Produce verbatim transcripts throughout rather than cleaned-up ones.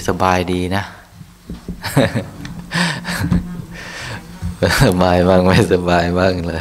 สบายดีนะ สบายบ้างไม่สบายบ้างเลย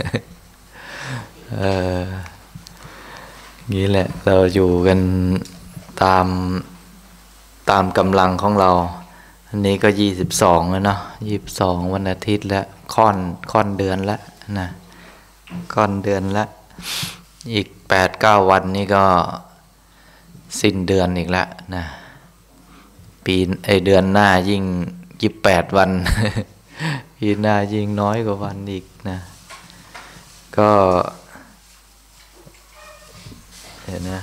เอองี้แหละเราอยู่กันตามตามกำลังของเราอันนี้ก็ยี่สิบสองแล้วเนาะยี่สิบสองวันอาทิตย์แล้วค่อนค่อนเดือนแล้วนะค่อนเดือนแล้วอีกแปดเก้าวันนี้ก็สิ้นเดือนอีกแล้วนะปีไอเดือนหน้ายิ่งยี่สิบแปดวัน ปีหน้ายิ่งน้อยกว่าวันอีกนะก็เห็นนะ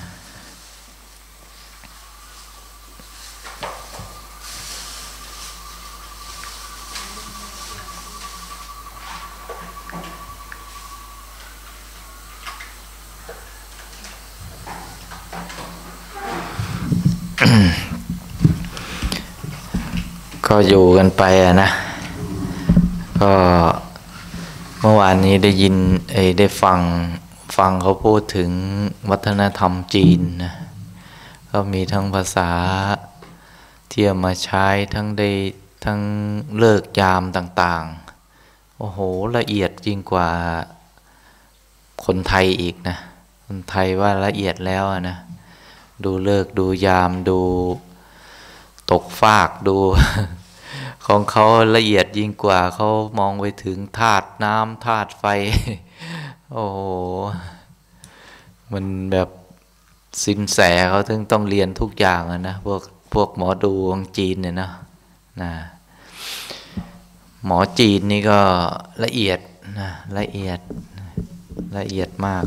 ก็อยู่กันไปอะนะก็เมื่อวานนี้ได้ยินเอได้ฟังฟังเขาพูดถึงวัฒนธรรมจีนนะก็มีทั้งภาษาที่เอามาใช้ทั้งได้ทั้งเลิกยามต่างๆโอ้โหละเอียดยิ่งกว่าคนไทยอีกนะคนไทยว่าละเอียดแล้วนะดูเลิกดูยามดูตกฟากดู ของเขาละเอียดยิ่งกว่าเขามองไปถึงธาตุน้ำธาตุไฟ โอ้โหมันแบบสินแสเขาถึงต้องเรียนทุกอย่างนะพวกพวกหมอดูของจีนเนี่ยนะนะหมอจีนนี่ก็ละเอียดนะละเอียดละเอียดมาก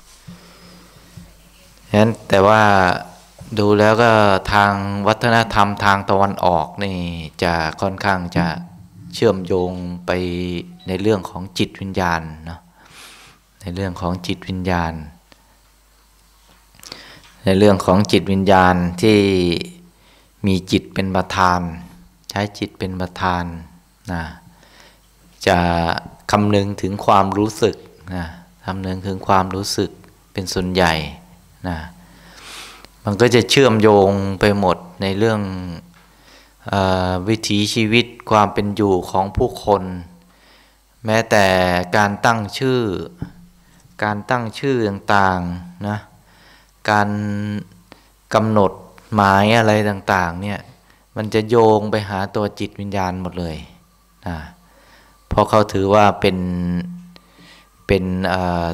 ฉะนั้นแต่ว่าดูแล้วก็ทางวัฒนธรรมทางตะวันออกนี่จะค่อนข้างจะเชื่อมโยงไปในเรื่องของจิตวิญญาณเนาะในเรื่องของจิตวิญญาณในเรื่องของจิตวิญญาณที่มีจิตเป็นประธานใช้จิตเป็นประธานนะจะคำนึงถึงความรู้สึกนะคำนึงถึงความรู้สึกเป็นส่วนใหญ่นะมันก็จะเชื่อมโยงไปหมดในเรื่องเอ่อวิถีชีวิตความเป็นอยู่ของผู้คนแม้แต่การตั้งชื่อการตั้งชื่อต่างๆนะการกำหนดหมายอะไรต่างๆเนี่ยมันจะโยงไปหาตัวจิตวิญญาณหมดเลยนะเพราะเขาถือว่าเป็นเป็นเอ่อ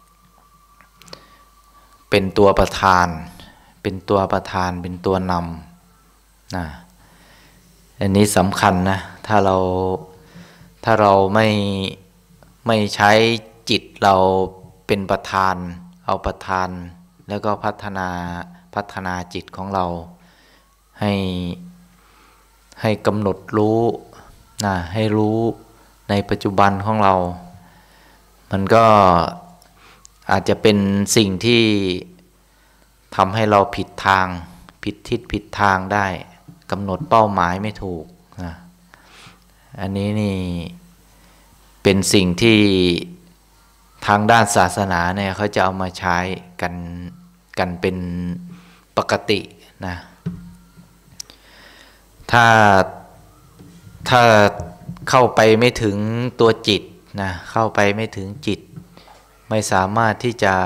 เป็นตัวประธานเป็นตัวประธานเป็นตัวนำนะอันนี้สำคัญนะถ้าเราถ้าเราไม่ไม่ใช้จิตเราเป็นประธานเอาประธานแล้วก็พัฒนาพัฒนาจิตของเราให้ให้กำหนดรู้นะให้รู้ในปัจจุบันของเรามันก็อาจจะเป็นสิ่งที่ทำให้เราผิดทางผิดทิศผิดทางได้กำหนดเป้าหมายไม่ถูกนะอันนี้นี่เป็นสิ่งที่ทางด้านศาสนาเนี่ยเขาจะเอามาใช้กันกันเป็นปกตินะถ้าถ้าเข้าไปไม่ถึงตัวจิตนะเข้าไปไม่ถึงจิตไม่สามารถที่จะ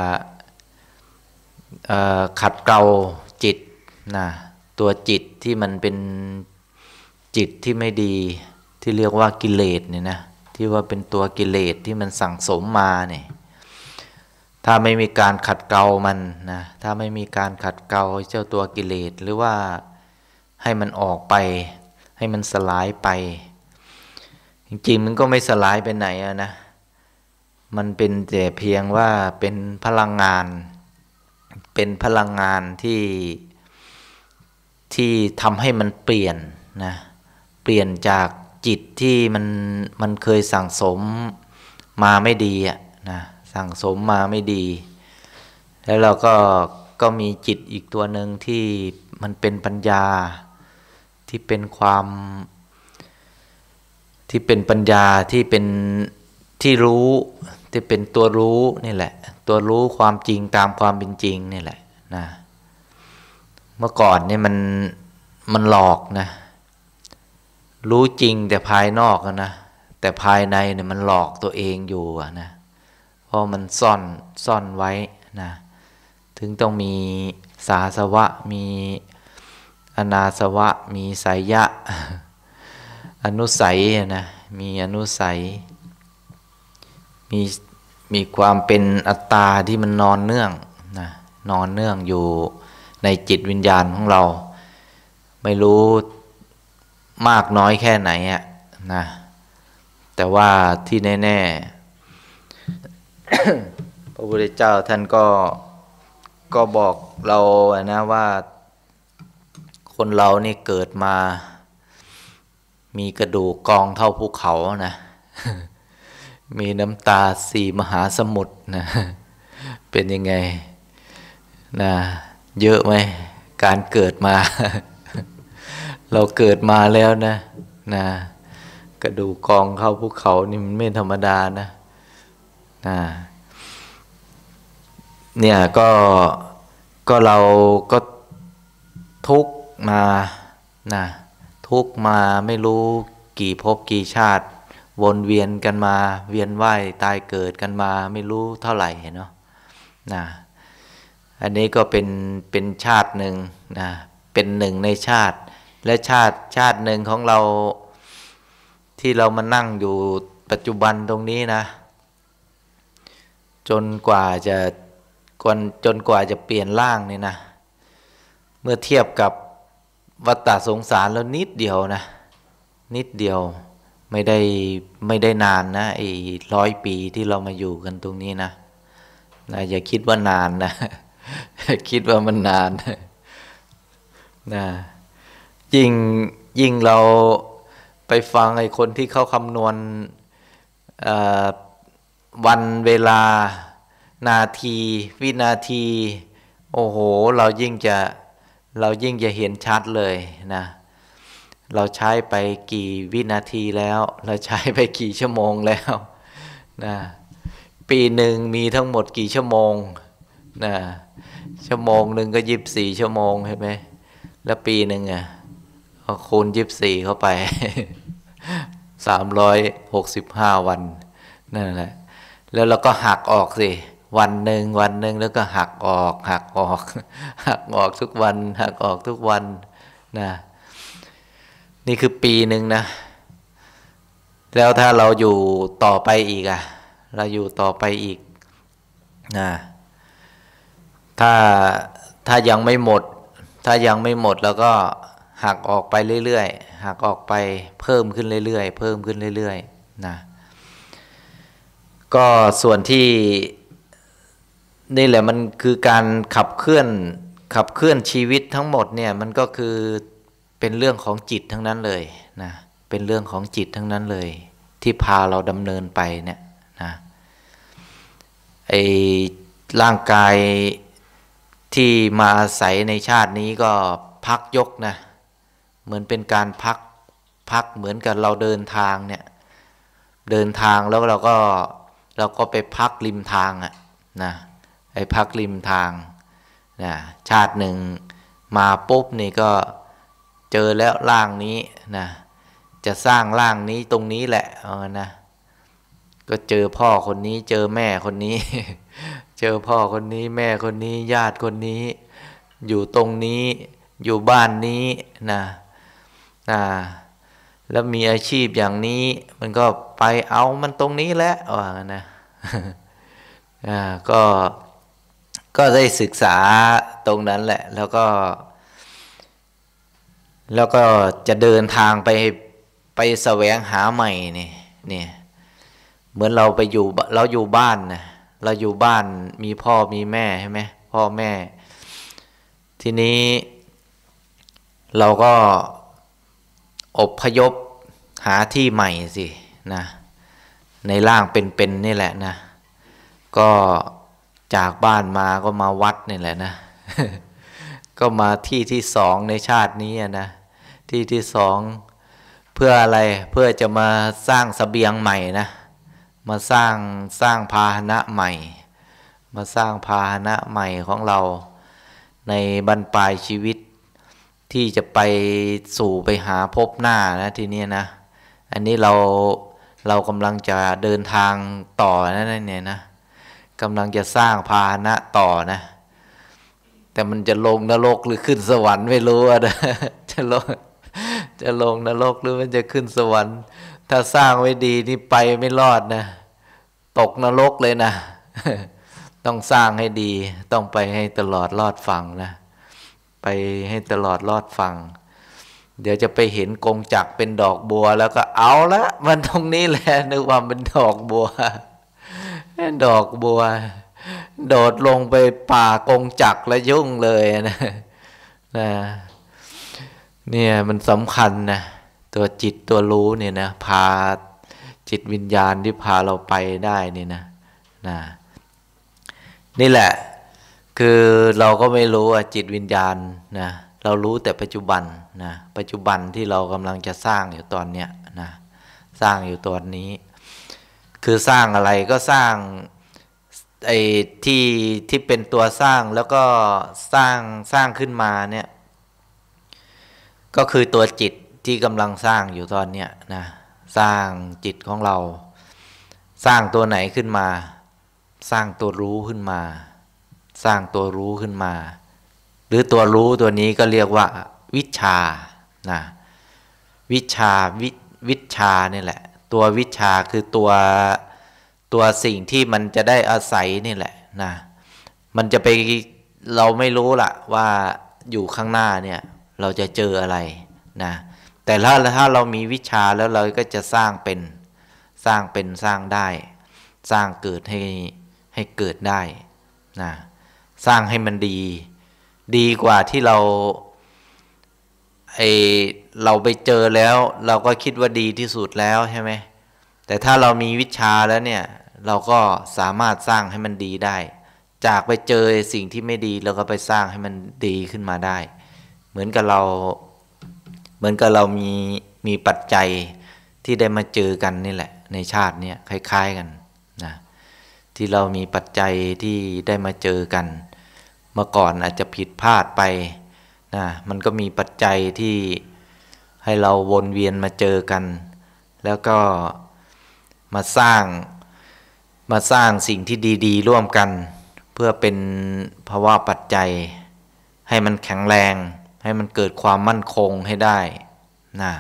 ขัดเกลาจิตนะตัวจิตที่มันเป็นจิตที่ไม่ดีที่เรียกว่ากิเลสเนี่ยนะที่ว่าเป็นตัวกิเลสที่มันสั่งสมมาเนี่ยถ้าไม่มีการขัดเกลามันนะถ้าไม่มีการขัดเกลาเจ้าตัวกิเลสหรือว่าให้มันออกไปให้มันสลายไปจริงๆมันก็ไม่สลายไปไหนอะนะมันเป็นแต่เพียงว่าเป็นพลังงานเป็นพลังงานที่ที่ทำให้มันเปลี่ยนนะเปลี่ยนจากจิตที่มันมันเคยสั่งสมมาไม่ดีอ่ะนะสั่งสมมาไม่ดีแล้วเราก็ก็มีจิตอีกตัวหนึ่งที่มันเป็นปัญญาที่เป็นความที่เป็นปัญญาที่เป็นที่รู้ที่เป็นตัวรู้นี่แหละตัวรู้ความจริงตามความเป็นจริงนี่แหละนะเมื่อก่อนนี่มันมันหลอกนะรู้จริงแต่ภายนอกนะแต่ภายในเนี่ยมันหลอกตัวเองอยู่นะเพราะมันซ่อนซ่อนไว้นะถึงต้องมีสาสวะมีอนาสวะมีไสยะอนุสัยนะมีอนุสัยมีมีความเป็นอัตตาที่มันนอนเนื่องนะนอนเนื่องอยู่ในจิตวิญญาณของเราไม่รู้มากน้อยแค่ไหนอะนะแต่ว่าที่แน่ๆ พระพุทธเจ้าท่านก็ก็บอกเราอะนะว่าคนเรานี่เกิดมามีกระดูกกองเท่าภูเขานะ มีน้ำตาสี่มหาสมุทรนะ เป็นยังไงนะเยอะไหมการเกิดมา เราเกิดมาแล้วนะนะกระดูกกองเข้าภูเขานี่มันไม่ธรรมดานะนะเนี่ยก็ก็เราก็ทุกข์มานะทุกข์มาไม่รู้กี่ภพกี่ชาติวนเวียนกันมาเวียนว่ายตายเกิดกันมาไม่รู้เท่าไหร่เนาะนะอันนี้ก็เป็นเป็นชาติหนึ่งนะเป็นหนึ่งในชาติและชาติชาติหนึ่งของเราที่เรามานั่งอยู่ปัจจุบันตรงนี้นะจนกว่าจะกวนจนกว่าจะเปลี่ยนร่างนี่นะเมื่อเทียบกับวัฏฏะสงสารแล้วนิดเดียวนะนิดเดียวไม่ได้ไม่ได้นานนะไอ้ร้อยปีที่เรามาอยู่กันตรงนี้นะนะอย่าคิดว่านานนะ คิดว่ามันนานนะยิ่งยิ่งเราไปฟังไอ้คนที่เขาคำนวณวันเวลานาทีวินาทีโอ้โหเรายิ่งจะเรายิ่งจะเห็นชัดเลยนะเราใช้ไปกี่วินาทีแล้วเราใช้ไปกี่ชั่วโมงแล้วนะปีหนึ่งมีทั้งหมดกี่ชั่วโมงนะชั่วโมงหนึ่งก็ยี่สิบสี่ชั่วโมงเห็นไหมแล้วปีหนึ่งอ่ะคูณยี่สิบสี่เข้าไปสามร้อยหกสิบห้าวันนั่นแหละแล้วเราก็หักออกสิวันหนึ่งวันหนึ่งแล้วก็หักออกหักออกหักออกทุกวันหักออกทุกวันนะนี่คือปีหนึ่งนะแล้วถ้าเราอยู่ต่อไปอีกอะเราอยู่ต่อไปอีกนะถ้าถ้ายังไม่หมดถ้ายังไม่หมดแล้วก็หักออกไปเรื่อยๆหักออกไปเพิ่มขึ้นเรื่อยๆเพิ่มขึ้นเรื่อยๆนะก็ส่วนที่นี่แหละมันคือการขับเคลื่อนขับเคลื่อนชีวิตทั้งหมดเนี่ยมันก็คือเป็นเรื่องของจิตทั้งนั้นเลยนะเป็นเรื่องของจิตทั้งนั้นเลยที่พาเราดำเนินไปเนี่ยนะไอ้ร่างกายที่มาอาศัยในชาตินี้ก็พักยกนะเหมือนเป็นการพักพักเหมือนกับเราเดินทางเนี่ยเดินทางแล้วเราก็เราก็ไปพักริมทางอะนะไอ้พักริมทางนะชาติหนึ่งมาปุ๊บนี่ก็เจอแล้วร่างนี้นะจะสร้างร่างนี้ตรงนี้แหละเอานะก็เจอพ่อคนนี้เจอแม่คนนี้ เจอพ่อคนนี้แม่คนนี้ญาติคนนี้อยู่ตรงนี้อยู่บ้านนี้นะนะแล้วมีอาชีพอย่างนี้มันก็ไปเอามันตรงนี้แหละว่างั้นนะ อ่าก็ก็ได้ศึกษาตรงนั้นแหละแล้วก็แล้วก็จะเดินทางไปไปแสวงหาใหม่นี่นี่เหมือนเราไปอยู่เราอยู่บ้านนะเราอยู่บ้านมีพ่อมีแม่ใช่ไหมพ่อแม่ทีนี้เราก็อพยพหาที่ใหม่สินะในร่างเป็นๆนี่แหละนะก็จากบ้านมาก็มาวัดนี่แหละนะ ก็มาที่ที่สองในชาตินี้นะที่ที่สองเพื่ออะไรเพื่อจะมาสร้างเสบียงใหม่นะมาสร้างสร้างพาหนะใหม่มาสร้างพาหนะใหม่ของเราในบรรปลายชีวิตที่จะไปสู่ไปหาพบหน้านะทีนี้นะอันนี้เราเรากำลังจะเดินทางต่อนะเนี่ยนะกำลังจะสร้างพาหนะต่อนะแต่มันจะลงนรกหรือขึ้นสวรรค์ไม่รู้อะนะจะลงจะลงนรกหรือมันจะขึ้นสวรรค์ถ้าสร้างไว้ดีนี่ไปไม่รอดนะตกนรกเลยนะต้องสร้างให้ดีต้องไปให้ตลอดรอดฝั่งนะไปให้ตลอดรอดฝั่งเดี๋ยวจะไปเห็นกงจักรเป็นดอกบัวแล้วก็เอาละมันตรงนี้แหละนึกว่าเป็นดอกบัวดอกบัวโดดลงไปป่ากงจักรแล้วยุ่งเลยนะนะเนี่ยมันสำคัญนะตัวจิตตัวรู้เนี่ยนะพาจิตวิญญาณที่พาเราไปได้นี่นะนะนี่แหละคือเราก็ไม่รู้ว่าจิตวิญญาณนะเรารู้แต่ปัจจุบันนะปัจจุบันที่เรากำลังจะสร้างอยู่ตอนเนี้ยนะสร้างอยู่ตอนนี้คือสร้างอะไรก็สร้างไอ้ที่ที่เป็นตัวสร้างแล้วก็สร้างสร้างขึ้นมาเนี่ยก็คือตัวจิตที่กำลังสร้างอยู่ตอนเนี้ยนะสร้างจิตของเราสร้างตัวไหนขึ้นมาสร้างตัวรู้ขึ้นมาสร้างตัวรู้ขึ้นมาหรือตัวรู้ตัวนี้ก็เรียกว่าวิชชานะวิชชาวิวิชชานี่แหละตัววิชชาคือตัวตัวสิ่งที่มันจะได้อาศัยนี่แหละนะมันจะไปเราไม่รู้ล่ะว่าอยู่ข้างหน้าเนี่ยเราจะเจออะไรนะแต่ถ้าถ้าเรามีวิชาแล้วเราก็จะสร้างเป็นสร้างเป็นสร้างได้สร้างเกิดให้ให้เกิดได้นะสร้างให้มันดีดีกว่าที่เราไอเราไปเจอแล้วเราก็คิดว่าดีที่สุดแล้วใช่ไหมแต่ถ้าเรามีวิชาแล้วเนี่ยเราก็สามารถสร้างให้มันดีได้จากไปเจอสิ่งที่ไม่ดีเราก็ไปสร้างให้มันดีขึ้นมาได้เหมือนกับเราเหมือนกับเรามีมีปัจจัยที่ได้มาเจอกันนี่แหละในชาตินี้คล้ายๆกันนะที่เรามีปัจจัยที่ได้มาเจอกันเมื่อก่อนอาจจะผิดพลาดไปนะมันก็มีปัจจัยที่ให้เราวนเวียนมาเจอกันแล้วก็มาสร้างมาสร้างสิ่งที่ดีๆร่วมกันเพื่อเป็นภาวะปัจจัยให้มันแข็งแรงให้มันเกิดความมั่นคงให้ได้นะ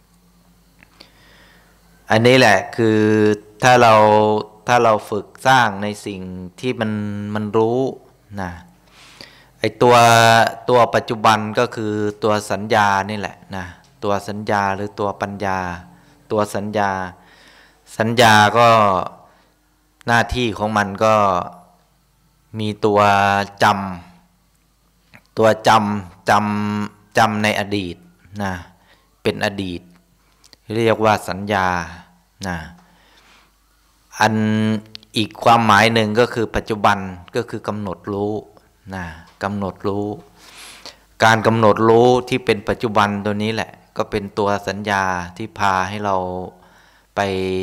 อันนี้แหละคือถ้าเราถ้าเราฝึกสร้างในสิ่งที่มันมันรู้นะไอตัวตัวปัจจุบันก็คือตัวสัญญานี่แหละนะตัวสัญญาหรือตัวปัญญาตัวสัญญาสัญญาก็หน้าที่ของมันก็มีตัวจำตัวจำจำจำในอดีตนะเป็นอดีตเรียกว่าสัญญานะอันอีกความหมายหนึ่งก็คือปัจจุบันก็คือกำหนดรู้นะกำหนดรู้การกำหนดรู้ที่เป็นปัจจุบันตัวนี้แหละก็เป็นตัวสัญญาที่พาให้เราไป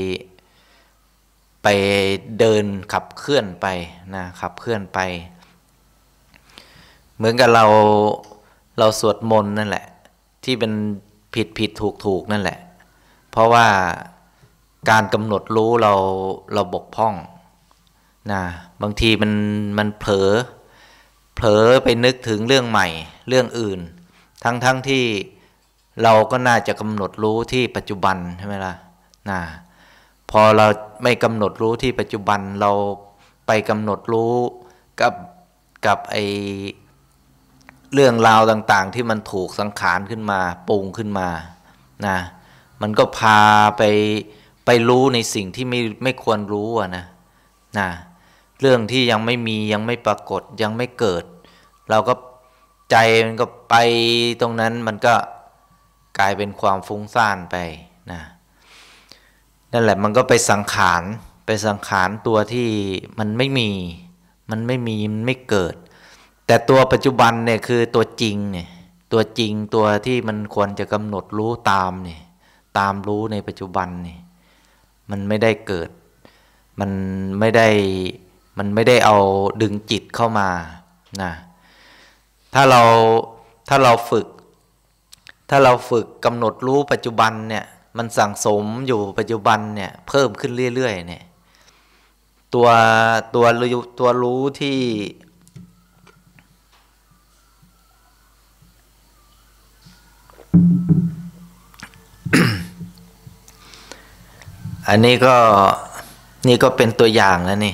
ไปเดินขับเคลื่อนไปนะขับเคลื่อนไปเหมือนกับเราเราสวดมนต์นั่นแหละที่เป็นผิดผิดถูกถูกนั่นแหละเพราะว่าการกำหนดรู้เราเราบกพร่องนะบางทีมันมันเผลอเผลอไปนึกถึงเรื่องใหม่เรื่องอื่นทั้งทั้งที่เราก็น่าจะกำหนดรู้ที่ปัจจุบันใช่ไหมล่ะนะพอเราไม่กำหนดรู้ที่ปัจจุบันเราไปกำหนดรู้กับกับไอเรื่องราวต่างๆที่มันถูกสังขารขึ้นมาปรุงขึ้นมานะมันก็พาไปไปรู้ในสิ่งที่ไม่ไม่ควรรู้อ่ะนะนะเรื่องที่ยังไม่มียังไม่ปรากฏยังไม่เกิดเราก็ใจมันก็ไปตรงนั้นมันก็กลายเป็นความฟุ้งซ่านไปนะนั่นแหละมันก็ไปสังขารไปสังขารตัวที่มันไม่มีมันไม่มีมันไม่เกิดแต่ตัวปัจจุบันเนี่ยคือตัวจริงเนี่ยตัวจริงตัวที่มันควรจะกำหนดรู้ตามเนี่ยตามรู้ในปัจจุบันนี่มันไม่ได้เกิดมันไม่ได้มันไม่ได้เอาดึงจิตเข้ามานะถ้าเราถ้าเราฝึกถ้าเราฝึกกำหนดรู้ปัจจุบันเนี่ยมันสั่งสมอยู่ปัจจุบันเนี่ยเพิ่มขึ้นเรื่อยๆเนี่ยตัวตัวรู้ตัวรู้ที่ อันนี้ก็นี่ก็เป็นตัวอย่างแล้วนี่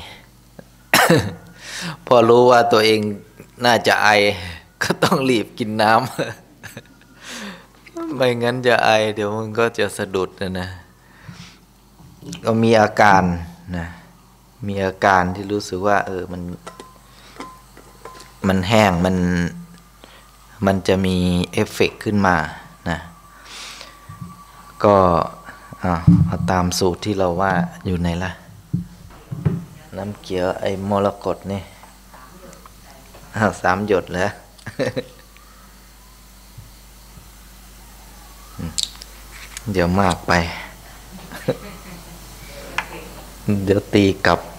พอรู้ว่าตัวเองน่าจะไอก็ต้องรีบกินน้ำ ไม่งั้นจะไอเดี๋ยวมันก็จะสะดุดนะนะก็มีอาการนะมีอาการที่รู้สึกว่าเออมันมันแห้งมันมันจะมีเอฟเฟกต์ขึ้นมานะก็เอาตามสูตรที่เราว่าอยู่ในละน้ำเกี๊ยวไอ้มรกตนี่สามหยดแล้ว เดี๋ยวมากไป เดี๋ยวตีกลับ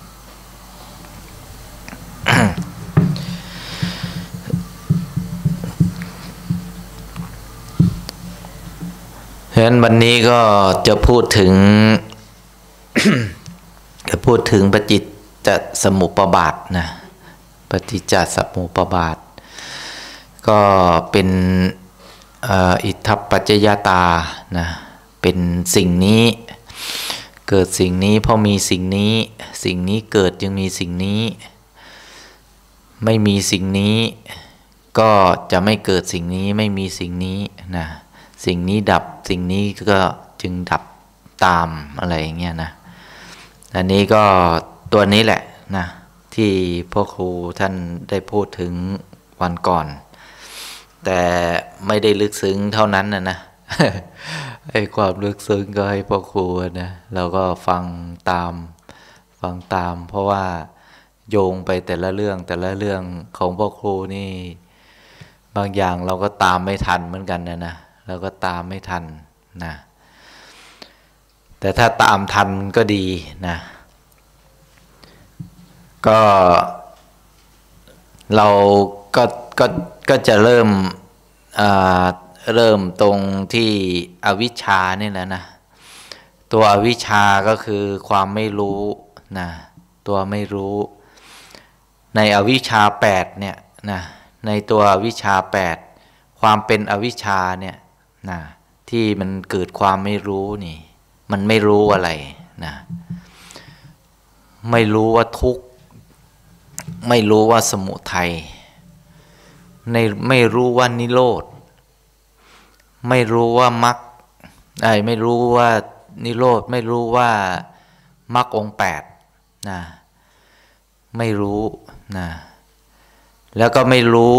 เพราะฉะนั้นวันนี้ก็จะพูดถึง จะพูดถึงปฏิจจสมุปบาทนะปฏิจจสมุปบาทก็เป็นอิทธัปปัจจยตานะเป็นสิ่งนี้เกิดสิ่งนี้เพราะมีสิ่งนี้สิ่งนี้เกิดจึงมีสิ่งนี้ไม่มีสิ่งนี้ก็จะไม่เกิดสิ่งนี้ไม่มีสิ่งนี้นะสิ่งนี้ดับสิ่งนี้ก็จึงดับตามอะไรอย่างเงี้ยนะอันนี้ก็ตัวนี้แหละนะที่พ่อครูท่านได้พูดถึงวันก่อนแต่ไม่ได้ลึกซึ้งเท่านั้นนะนะ ไอ้ความลึกซึ้งก็ให้พ่อครูนะเราก็ฟังตามฟังตามเพราะว่าโยงไปแต่ละเรื่องแต่ละเรื่องของพ่อครูนี่บางอย่างเราก็ตามไม่ทันเหมือนกันนะนะเราก็ตามไม่ทันนะแต่ถ้าตามทันก็ดีนะก็เราก็ก็ก็จะเริ่มเริ่มตรงที่อวิชชานี่แหละนะตัวอวิชชาก็คือความไม่รู้นะตัวไม่รู้ในอวิชชาแปดเนี่ยนะในตัวอวิชชาแปดความเป็นอวิชชาเนี่ยนะที่มันเกิดความไม่รู้นี่มันไม่รู้อะไรนะไม่รู้ว่าทุกข์ไม่รู้ว่าสมุทัยในไม่รู้ว่านิโรธไม่รู้ว่ามรรคไอ้ไม่รู้ว่านิโรธไม่รู้ว่ามรรคองค์แปดนะไม่รู้นะแล้วก็ไม่รู้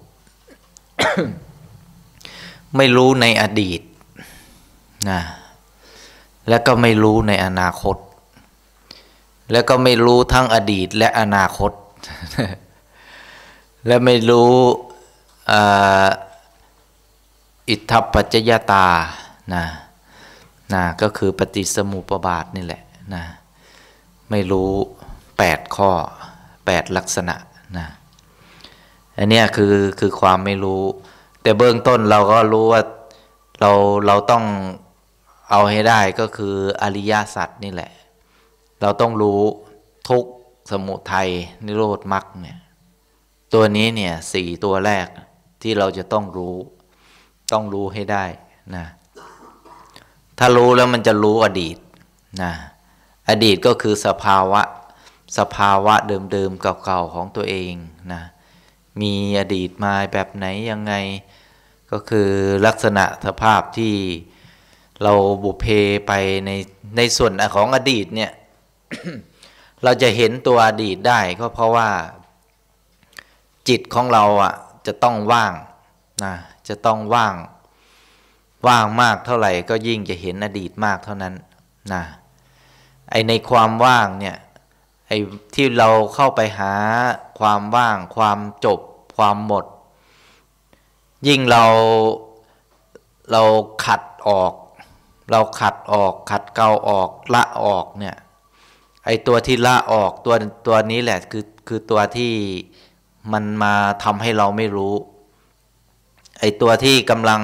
ไม่รู้ในอดีตนะแล้วก็ไม่รู้ในอนาคตแล้วก็ไม่รู้ทั้งอดีตและอนาคต และไม่รู้อิทธัปปัจจยตานะนะก็คือปฏิสมุปบาทนี่แหละนะไม่รู้แปดข้อแปดลักษณะนะอันนี้คือคือความไม่รู้แต่เบื้องต้นเราก็รู้ว่าเราเราต้องเอาให้ได้ก็คืออริยสัจนี่แหละเราต้องรู้ทุกข์สมุทัยนิโรธมรรคเนี่ยตัวนี้เนี่ยสี่ตัวแรกที่เราจะต้องรู้ต้องรู้ให้ได้นะถ้ารู้แล้วมันจะรู้อดีตนะอดีตก็คือสภาวะสภาวะเดิมๆเก่าๆของตัวเองนะมีอดีตมาแบบไหนยังไงก็คือลักษณะสภาพที่เราบุพเพไปในในส่วนของอดีตเนี่ย เราจะเห็นตัวอดีตได้ก็เพราะว่าจิตของเราอ่ะจะต้องว่างนะจะต้องว่างว่างมากเท่าไหร่ก็ยิ่งจะเห็นอดีตมากเท่านั้นนะไอในความว่างเนี่ยไอที่เราเข้าไปหาความว่างความจบความหมดยิ่งเราเราขัดออกเราขัดออกขัดเกลาออกละออกเนี่ยไอตัวที่ละออกตัวตัวนี้แหละคือคือตัวที่มันมาทำให้เราไม่รู้ไอตัวที่กำลัง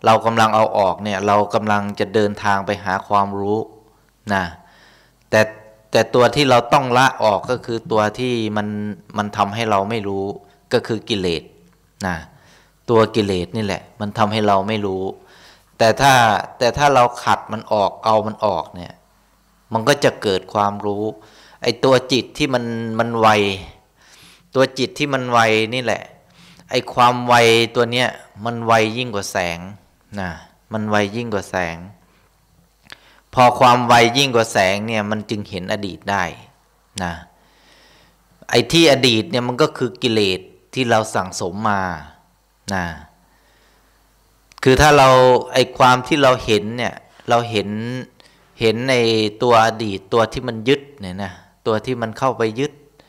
เรากำลังเอาออกเนี่ยเรากำลังจะเดินทางไปหาความรู้นะแต่แต่ตัวที่เราต้องละออกก็คือตัวที่มันมันทำให้เราไม่รู้ก็คือกิเลสนะตัวกิเลสนี่แหละมันทำให้เราไม่รู้แต่ถ้าแต่ถ้าเราขัดมันออกเอามันออกเนี่ยมันก็จะเกิดความรู้ไอ้ตัวจิตที่มันมันไวตัวจิตที่มันไวนี่แหละไอ้ความไวตัวเนี้ยมันไวยิ่งกว่าแสงนะมันไวยิ่งกว่าแสงพอความไวยิ่งกว่าแสงเนี่ยมันจึงเห็นอดีตได้นะไอ้ที่อดีตเนี่ยมันก็คือกิเลสที่เราสั่งสมมานะคือถ้าเราไอ้ความที่เราเห็นเนี่ยเราเห็นเห็นในตัวอดีตตัวที่มันยึดเนี่ยนะตัวที่มันเข้าไปยึด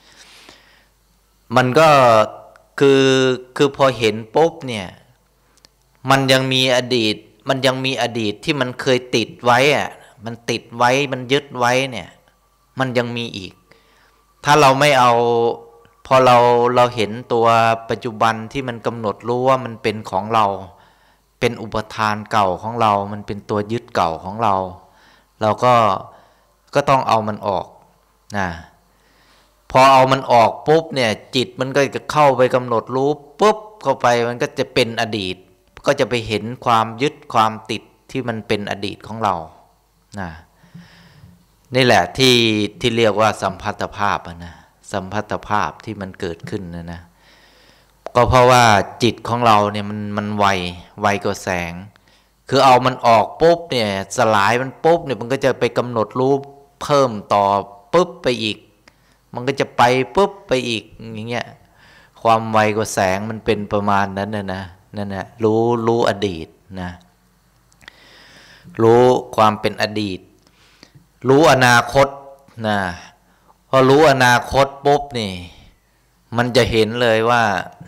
มันก็คือคือพอเห็นปุ๊บเนี่ยมันยังมีอดีตมันยังมีอดีตที่มันเคยติดไว้อะมันติดไว้มันยึดไว้เนี่ยมันยังมีอีกถ้าเราไม่เอาพอเราเราเห็นตัวปัจจุบันที่มันกำหนดรู้ว่ามันเป็นของเราเป็นอุปทานเก่าของเรามันเป็นตัวยึดเก่าของเราเราก็ก็ต้องเอามันออกนะพอเอามันออกปุ๊บเนี่ยจิตมันก็จะเข้าไปกำหนดรู้ปุ๊บเข้าไปมันก็จะเป็นอดีตก็จะไปเห็นความยึดความติดที่มันเป็นอดีตของเรานะนี่แหละที่ที่เรียกว่าสัมพัทธภาพนะสัมพัทธภาพที่มันเกิดขึ้นนะนะก็เพราะว่าจิตของเราเนี่ยมันมันไวไวกว่าแสงคือเอามันออกปุ๊บเนี่ยสลายมันปุ๊บเนี่ยมันก็จะไปกำหนดรู้เพิ่มต่อปุ๊บไปอีกมันก็จะไปปุ๊บไปอีกอย่างเงี้ยความไวกว่าแสงมันเป็นประมาณนั้นนะนะนั่นนะรู้รู้อดีตนะรู้ความเป็นอดีตรู้อนาคตนะพอรู้อนาคตปุ๊บนี่มันจะเห็นเลยว่า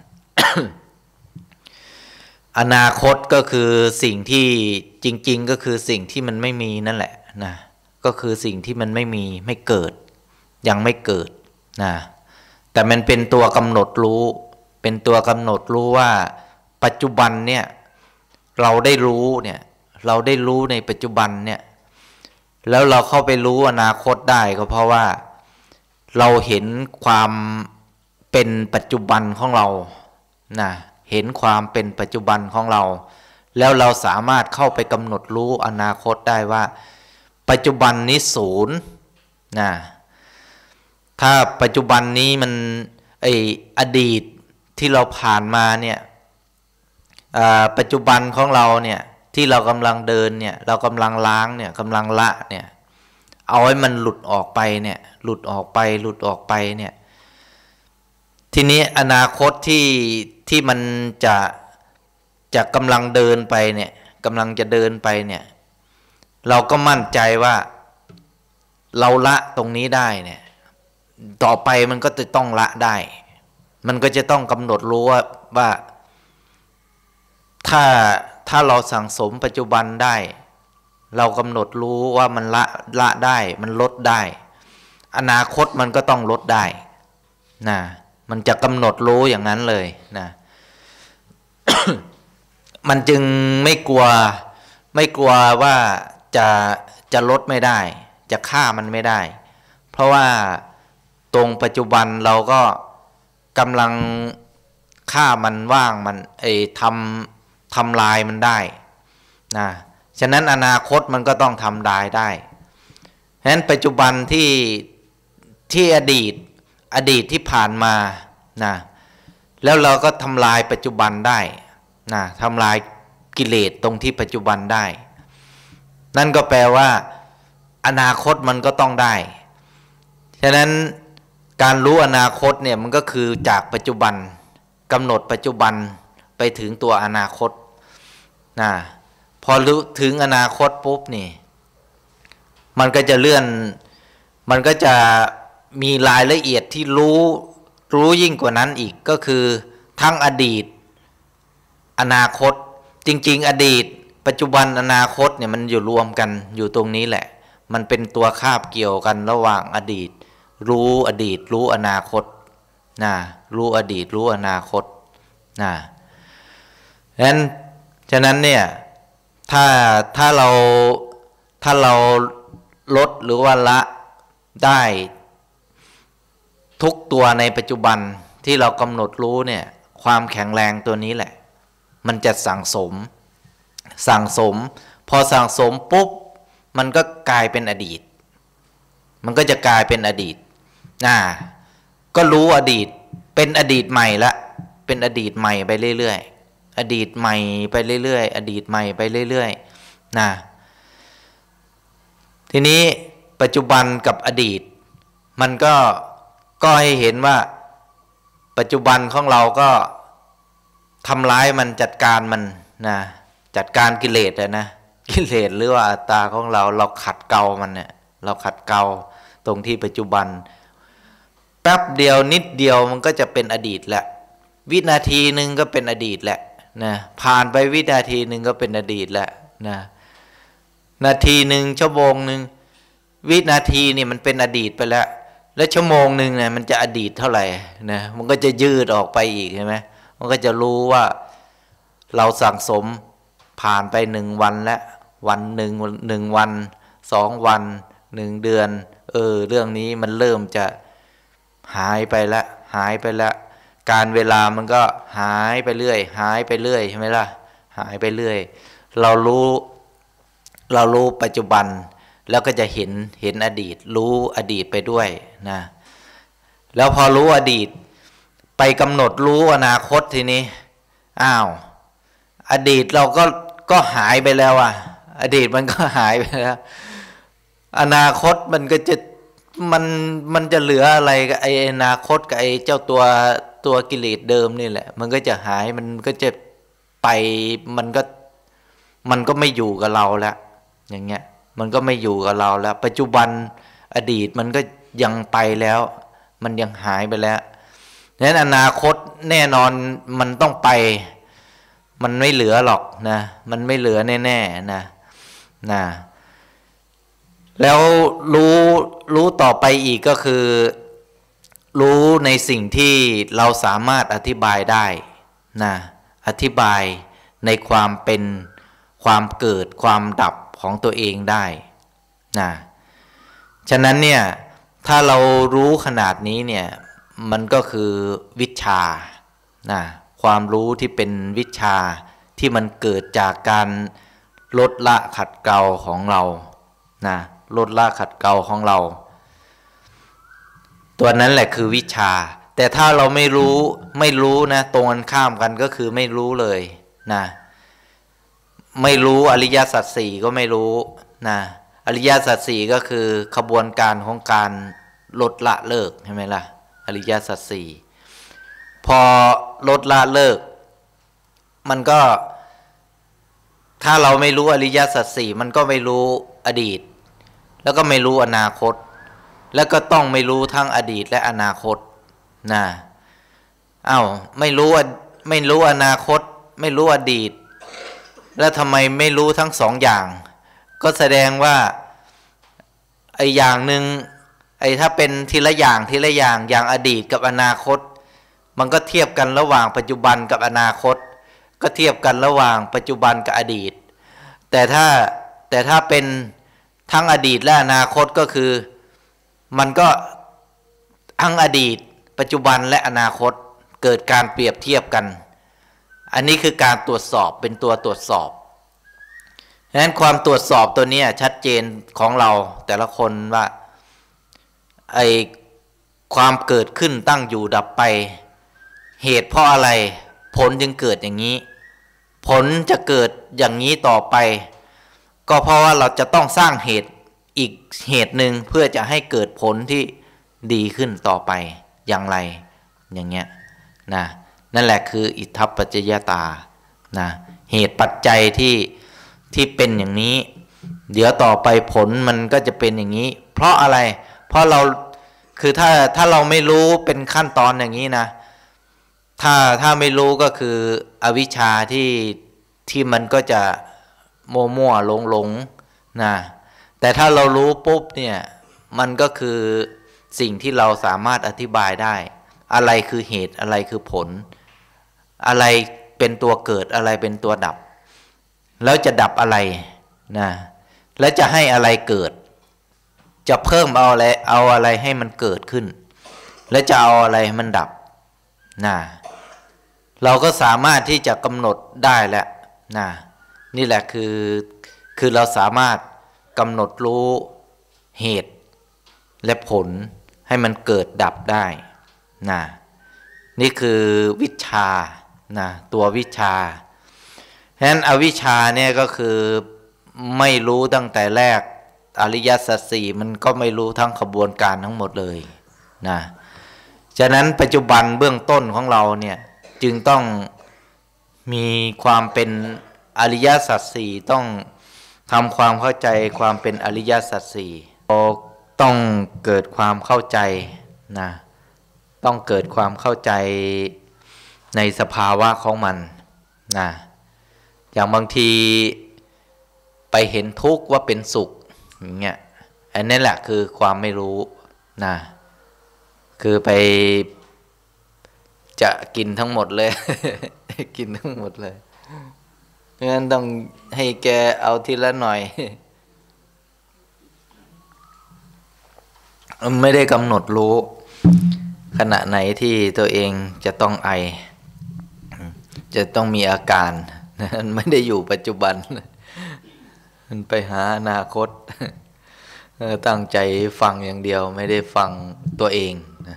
อนาคตก็คือสิ่งที่จริงๆก็คือสิ่งที่มันไม่มีนั่นแหละนะก็คือสิ่งที่มันไม่มีไม่เกิดยังไม่เกิดนะแต่มันเป็นตัวกำหนดรู้เป็นตัวกำหนดรู้ว่าปัจจุบันเนี่ยเราได้รู้เนี่ยเราได้รู้ในปัจจุบันเนี่ยแล้วเราเข้าไปรู้อนาคตได้ก็เพราะว่าเราเห็นความเป็นปัจจุบันของเรานะเห็นความเป็นปัจจุบันของเราแล้วเราสามารถเข้าไปกำหนดรู้อนาคตได้ว่าปัจจุบันนี้ศูนย์นะถ้าปัจจุบันนี้มันไออดีตที่เราผ่านมาเนี่ยปัจจุบันของเราเนี่ยที่เรากำลังเดินเนี่ยเรากำลังล้างเนี่ยกำลังละเนี่ยเอาให้มันหลุดออกไปเนี่ยหลุดออกไปหลุดออกไปเนี่ยทีนี้อนาคตที่ที่มันจะจะกำลังเดินไปเนี่ยกำลังจะเดินไปเนี่ยเราก็มั่นใจว่าเราละตรงนี้ได้เนี่ยต่อไปมันก็จะต้องละได้มันก็จะต้องกำหนดรู้ว่าว่าถ้าถ้าเราสั่งสมปัจจุบันได้เรากำหนดรู้ว่ามันละละได้มันลดได้อนาคตมันก็ต้องลดได้นะมันจะกำหนดรู้อย่างนั้นเลยนะ มันจึงไม่กลัวไม่กลัวว่าจะจะลดไม่ได้จะฆ่ามันไม่ได้เพราะว่าตรงปัจจุบันเราก็กำลังฆ่ามันว่างมันไอ้ทำทำลายมันได้นะฉะนั้นอนาคตมันก็ต้องทำลายได้ฉะนั้นปัจจุบันที่ที่อดีตอดีตที่ผ่านมานะแล้วเราก็ทำลายปัจจุบันได้นะทำลายกิเลสตรงที่ปัจจุบันได้นั่นก็แปลว่าอนาคตมันก็ต้องได้ฉะนั้นการรู้อนาคตเนี่ยมันก็คือจากปัจจุบันกำหนดปัจจุบันไปถึงตัวอนาคตนะพอรู้ถึงอนาคตปุ๊บนี่มันก็จะเลื่อนมันก็จะมีรายละเอียดที่รู้รู้ยิ่งกว่านั้นอีกก็คือทั้งอดีตอนาคตจริงๆอดีตปัจจุบันอนาคตเนี่ยมันอยู่รวมกันอยู่ตรงนี้แหละมันเป็นตัวคาบเกี่ยวกันระหว่างอดีตรู้อดีตรู้อนาคตนะรู้อดีตรู้อนาคตนะฉะนั้นฉะนั้นเนี่ยถ้าถ้าเราถ้าเราลดหรือว่าละได้ทุกตัวในปัจจุบันที่เรากำหนดรู้เนี่ยความแข็งแรงตัวนี้แหละมันจะสั่งสมสั่งสมพอสั่งสมปุ๊บมันก็กลายเป็นอดีตมันก็จะกลายเป็นอดีตน่าก็รู้อดีตเป็นอดีตใหม่ละเป็นอดีตใหม่ไปเรื่อยๆอดีตใหม่ไปเรื่อยๆอดีตใหม่ไปเรื่อยๆนะทีนี้ปัจจุบันกับอดีตมันก็ก็ให้เห็นว่าปัจจุบันของเราก็ทำร้ายมันจัดการมันนะจัดการกิเลสนะกิเลสหรือว่าอัตตาของเราเราขัดเกลามันเนี่ยเราขัดเกลาตรงที่ปัจจุบันแป๊บเดียวนิดเดียวมันก็จะเป็นอดีตแหละวินาทีหนึ่งก็เป็นอดีตแหละนะผ่านไปวินาทีหนึ่งก็เป็นอดีตแหละนะนาทีหนึ่งชั่วโมงหนึ่งวินาทีนี่มันเป็นอดีตไปแล้วแล้วชั่วโมงหนึ่งเนี่ยมันจะอดีตเท่าไหร่นะมันก็จะยืดออกไปอีกใช่ไหมมันก็จะรู้ว่าเราสั่งสมผ่านไปหนึ่งวันและวันหนึ่งหนึ่งวันสองวันหนึ่งเดือนเออเรื่องนี้มันเริ่มจะหายไปละหายไปละการเวลามันก็หายไปเรื่อยหายไปเรื่อยใช่ไหมล่ะหายไปเรื่อยเรารู้เรารู้ปัจจุบันแล้วก็จะเห็นเห็นอดีตรู้อดีตไปด้วยนะแล้วพอรู้อดีตไปกำหนดรู้อนาคตทีนี้อ้าวอดีตเราก็ก็หายไปแล้วอ่ะอดีตมันก็หายไปแล้วอนาคตมันก็จะมันมันจะเหลืออะไรกับไอ้อนาคตกับไอ้เจ้าตัวตัวกิเลสเดิมนี่แหละมันก็จะหายมันก็จะไปมันก็มันก็ไม่อยู่กับเราแล้วอย่างเงี้ยมันก็ไม่อยู่กับเราแล้วปัจจุบันอดีตมันก็ยังไปแล้วมันยังหายไปแล้วนั้นอนาคตแน่นอนมันต้องไปมันไม่เหลือหรอกนะมันไม่เหลือแน่ๆนะนะแล้วรู้รู้ต่อไปอีกก็คือรู้ในสิ่งที่เราสามารถอธิบายได้นะอธิบายในความเป็นความเกิดความดับของตัวเองได้นะฉะนั้นเนี่ยถ้าเรารู้ขนาดนี้เนี่ยมันก็คือวิชานะความรู้ที่เป็นวิชาที่มันเกิดจากการลดละขัดเกลาของเรานะลดละขัดเกลาของเราตัวนั้นแหละคือวิชาแต่ถ้าเราไม่รู้ไม่รู้นะตรงกันข้ามกันก็คือไม่รู้เลยนะไม่รู้อริยสัจสี่ก็ไม่รู้นะอริยสัจสี่ก็คือขบวนการของการลดละเลิกใช่ไหมล่ะอริยสัจสี่พอลดละเลิกมันก็ถ้าเราไม่รู้อริยสัจสี่มันก็ไม่รู้อดีตแล้วก็ไม่รู้อนาคตแล้วก็ต้องไม่รู้ทั้งอดีตและอนาคตนะอ้าวไม่รู้ไม่รู้อนาคตไม่รู้อดีตแล้วทำไมไม่รู้ทั้งสองอย่างก็แสดงว่าไอ้อย่างหนึ่งไอ้ถ้าเป็นทีละอย่างทีละอย่างอย่างอดีตกับอนาคตมันก็เทียบกันระหว่างปัจจุบันกับอนาคตก็เทียบกันระหว่างปัจจุบันกับอดีตแต่ถ้าแต่ถ้าเป็นทั้งอดีตและอนาคตก็คือมันก็ทั้งอดีตปัจจุบันและอนาคตเกิดการเปรียบเทียบกันอันนี้คือการตรวจสอบเป็นตัวตรวจสอบฉะนั้นความตรวจสอบตัวนี้ชัดเจนของเราแต่ละคนว่าไอความเกิดขึ้นตั้งอยู่ดับไปเหตุเพราะอะไรผลจึงเกิดอย่างนี้ผลจะเกิดอย่างนี้ต่อไปก็เพราะว่าเราจะต้องสร้างเหตุอีกเหตุหนึ่งเพื่อจะให้เกิดผลที่ดีขึ้นต่อไปอย่างไรอย่างเงี้ยนะนั่นแหละคืออิทธัปปัจจยตานะเหตุปัจจัยที่ที่เป็นอย่างนี้เดี๋ยวต่อไปผลมันก็จะเป็นอย่างนี้เพราะอะไรเพราะเราคือถ้าถ้าเราไม่รู้เป็นขั้นตอนอย่างนี้นะถ้าถ้าไม่รู้ก็คืออวิชชาที่ที่มันก็จะมัวมัวหลงหลงนะแต่ถ้าเรารู้ปุ๊บเนี่ยมันก็คือสิ่งที่เราสามารถอธิบายได้อะไรคือเหตุอะไรคือผลอะไรเป็นตัวเกิดอะไรเป็นตัวดับแล้วจะดับอะไรนะแล้วจะให้อะไรเกิดจะเพิ่มเอาอะไรเอาอะไรให้มันเกิดขึ้นแล้วจะเอาอะไรให้มันดับนะเราก็สามารถที่จะกำหนดได้แล้วนะนี่แหละคือคือเราสามารถกำหนดรู้เหตุและผลให้มันเกิดดับได้นะนี่คือวิชานะตัววิชาฉะนั้นอวิชชาเนี่ยก็คือไม่รู้ตั้งแต่แรกอริยสัจสี่มันก็ไม่รู้ทั้งขบวนการทั้งหมดเลยนะฉะนั้นปัจจุบันเบื้องต้นของเราเนี่ยจึงต้องมีความเป็นอริยสัจสี่ต้องทำความเข้าใจความเป็นอริยสัจสี่ต้องเกิดความเข้าใจนะต้องเกิดความเข้าใจในสภาวะของมันนะอย่างบางทีไปเห็นทุกข์ว่าเป็นสุขอย่างเงี้ยอันนี้แหละคือความไม่รู้นะคือไปจะกินทั้งหมดเลย กินทั้งหมดเลยงั้นต้องให้แกเอาทีละหน่อยไม่ได้กำหนดรู้ขณะไหนที่ตัวเองจะต้องไอจะต้องมีอาการไม่ได้อยู่ปัจจุบันมันไปหาอนาคตตั้งใจฟังอย่างเดียวไม่ได้ฟังตัวเอง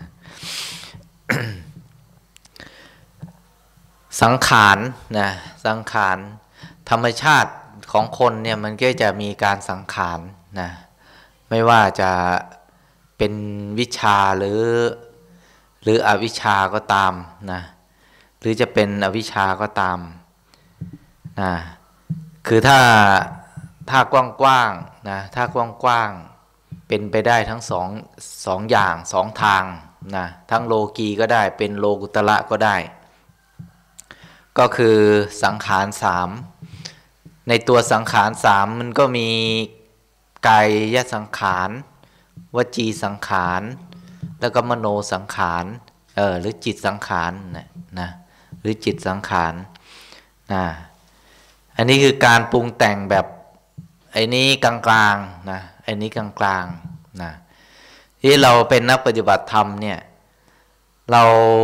สังขารนะสังขารธรรมชาติของคนเนี่ยมันก็จะมีการสังขารนะไม่ว่าจะเป็นวิชาหรือหรืออวิชาก็ตามนะหรือจะเป็นอวิชาก็ตามนะคือถ้าถ้ากว้างๆนะถ้ากว้างๆเป็นไปได้ทั้งสองสองอย่างสองทางนะทั้งโลกีก็ได้เป็นโลกุตระก็ได้ก็คือสังขารสามในตัวสังขารสามมันก็มีกายสังขารวจีสังขารแล้วก็มโนสังขารเออหรือจิตสังขารนะนะหรือจิตสังขารนะอันนี้คือการปรุงแต่งแบบไอ้นี้กลางๆนะไอ้นี้กลางๆนะที่เราเป็นนักปฏิบัติธรรมเนี่ยเรา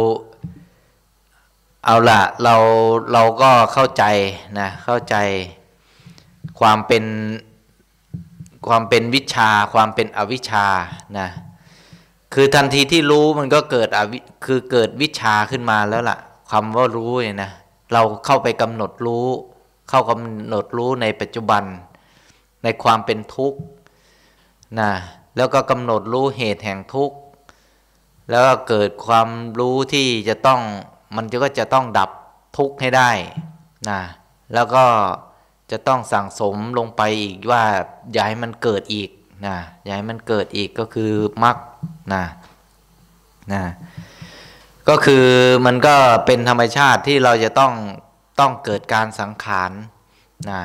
เอาละเราเราก็เข้าใจนะเข้าใจความเป็นความเป็นวิชาความเป็นอวิชชานะคือทันทีที่รู้มันก็เกิดอวิคือเกิดวิชาขึ้นมาแล้วล่ะคำว่ารู้เนี่ยนะเราเข้าไปกำหนดรู้เข้ากำหนดรู้ในปัจจุบันในความเป็นทุกข์นะแล้วก็กำหนดรู้เหตุแห่งทุกข์แล้วก็เกิดความรู้ที่จะต้องมันก็จะต้องดับทุกข์ให้ได้นะแล้วก็จะต้องสั่งสมลงไปอีกว่าอย่าให้มันเกิดอีกนะอย่าให้มันเกิดอีกก็คือมรรคนะนะก็คือมันก็เป็นธรรมชาติที่เราจะต้องต้องเกิดการสังขารนะ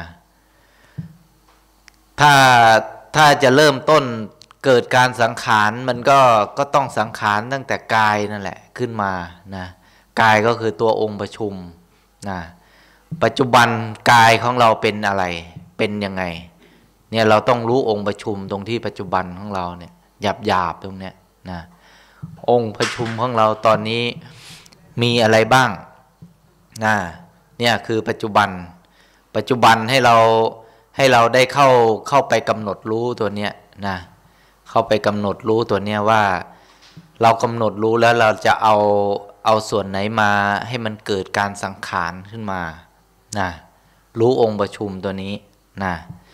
ถ้าถ้าจะเริ่มต้นเกิดการสังขารมันก็ก็ต้องสังขารตั้งแต่กายนั่นแหละขึ้นมานะกายก็คือตัวองค์ประชุมนะปัจจุบันกายของเราเป็นอะไรเป็นยังไงเนี่ยเราต้องรู้องค์ประชุมตรงที่ปัจจุบันของเราเนี่ยหยาบหยาบตรงเนี้ยนะองค์ประชุมของเราตอนนี้มีอะไรบ้างนะเนี่ยคือปัจจุบันปัจจุบันให้เราให้เราได้เข้าเข้าไปกำหนดรู้ตัวเนี้ยนะเข้าไปกำหนดรู้ตัวเนี้ยว่าเรากำหนดรู้แล้วเราจะเอาเอาส่วนไหนมาให้มันเกิดการสังขารขึ้นมานะรู้องค์ประชุมตัวนี้นะ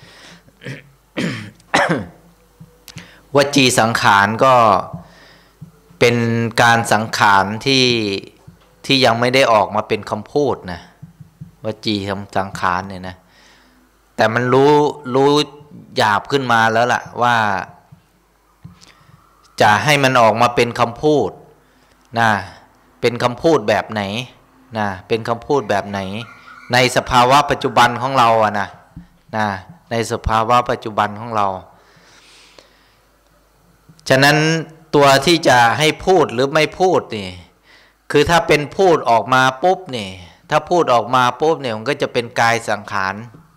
วจีสังขารก็เป็นการสังขารที่ที่ยังไม่ได้ออกมาเป็นคำพูดนะวจีสังขารเนี่ยนะแต่มันรู้รู้หยาบขึ้นมาแล้วล่ะว่าจะให้มันออกมาเป็นคำพูดนะเป็นคำพูดแบบไหนนะเป็นคำพูดแบบไหนในสภาวะปัจจุบันของเราอะนะนะในสภาวะปัจจุบันของเราฉะนั้นตัวที่จะให้พูดหรือไม่พูดนี่คือถ้าเป็นพูดออกมาปุ๊บนี่ถ้าพูดออกมาปุ๊บเนี่ยมันก็จะเป็นกายสังขาร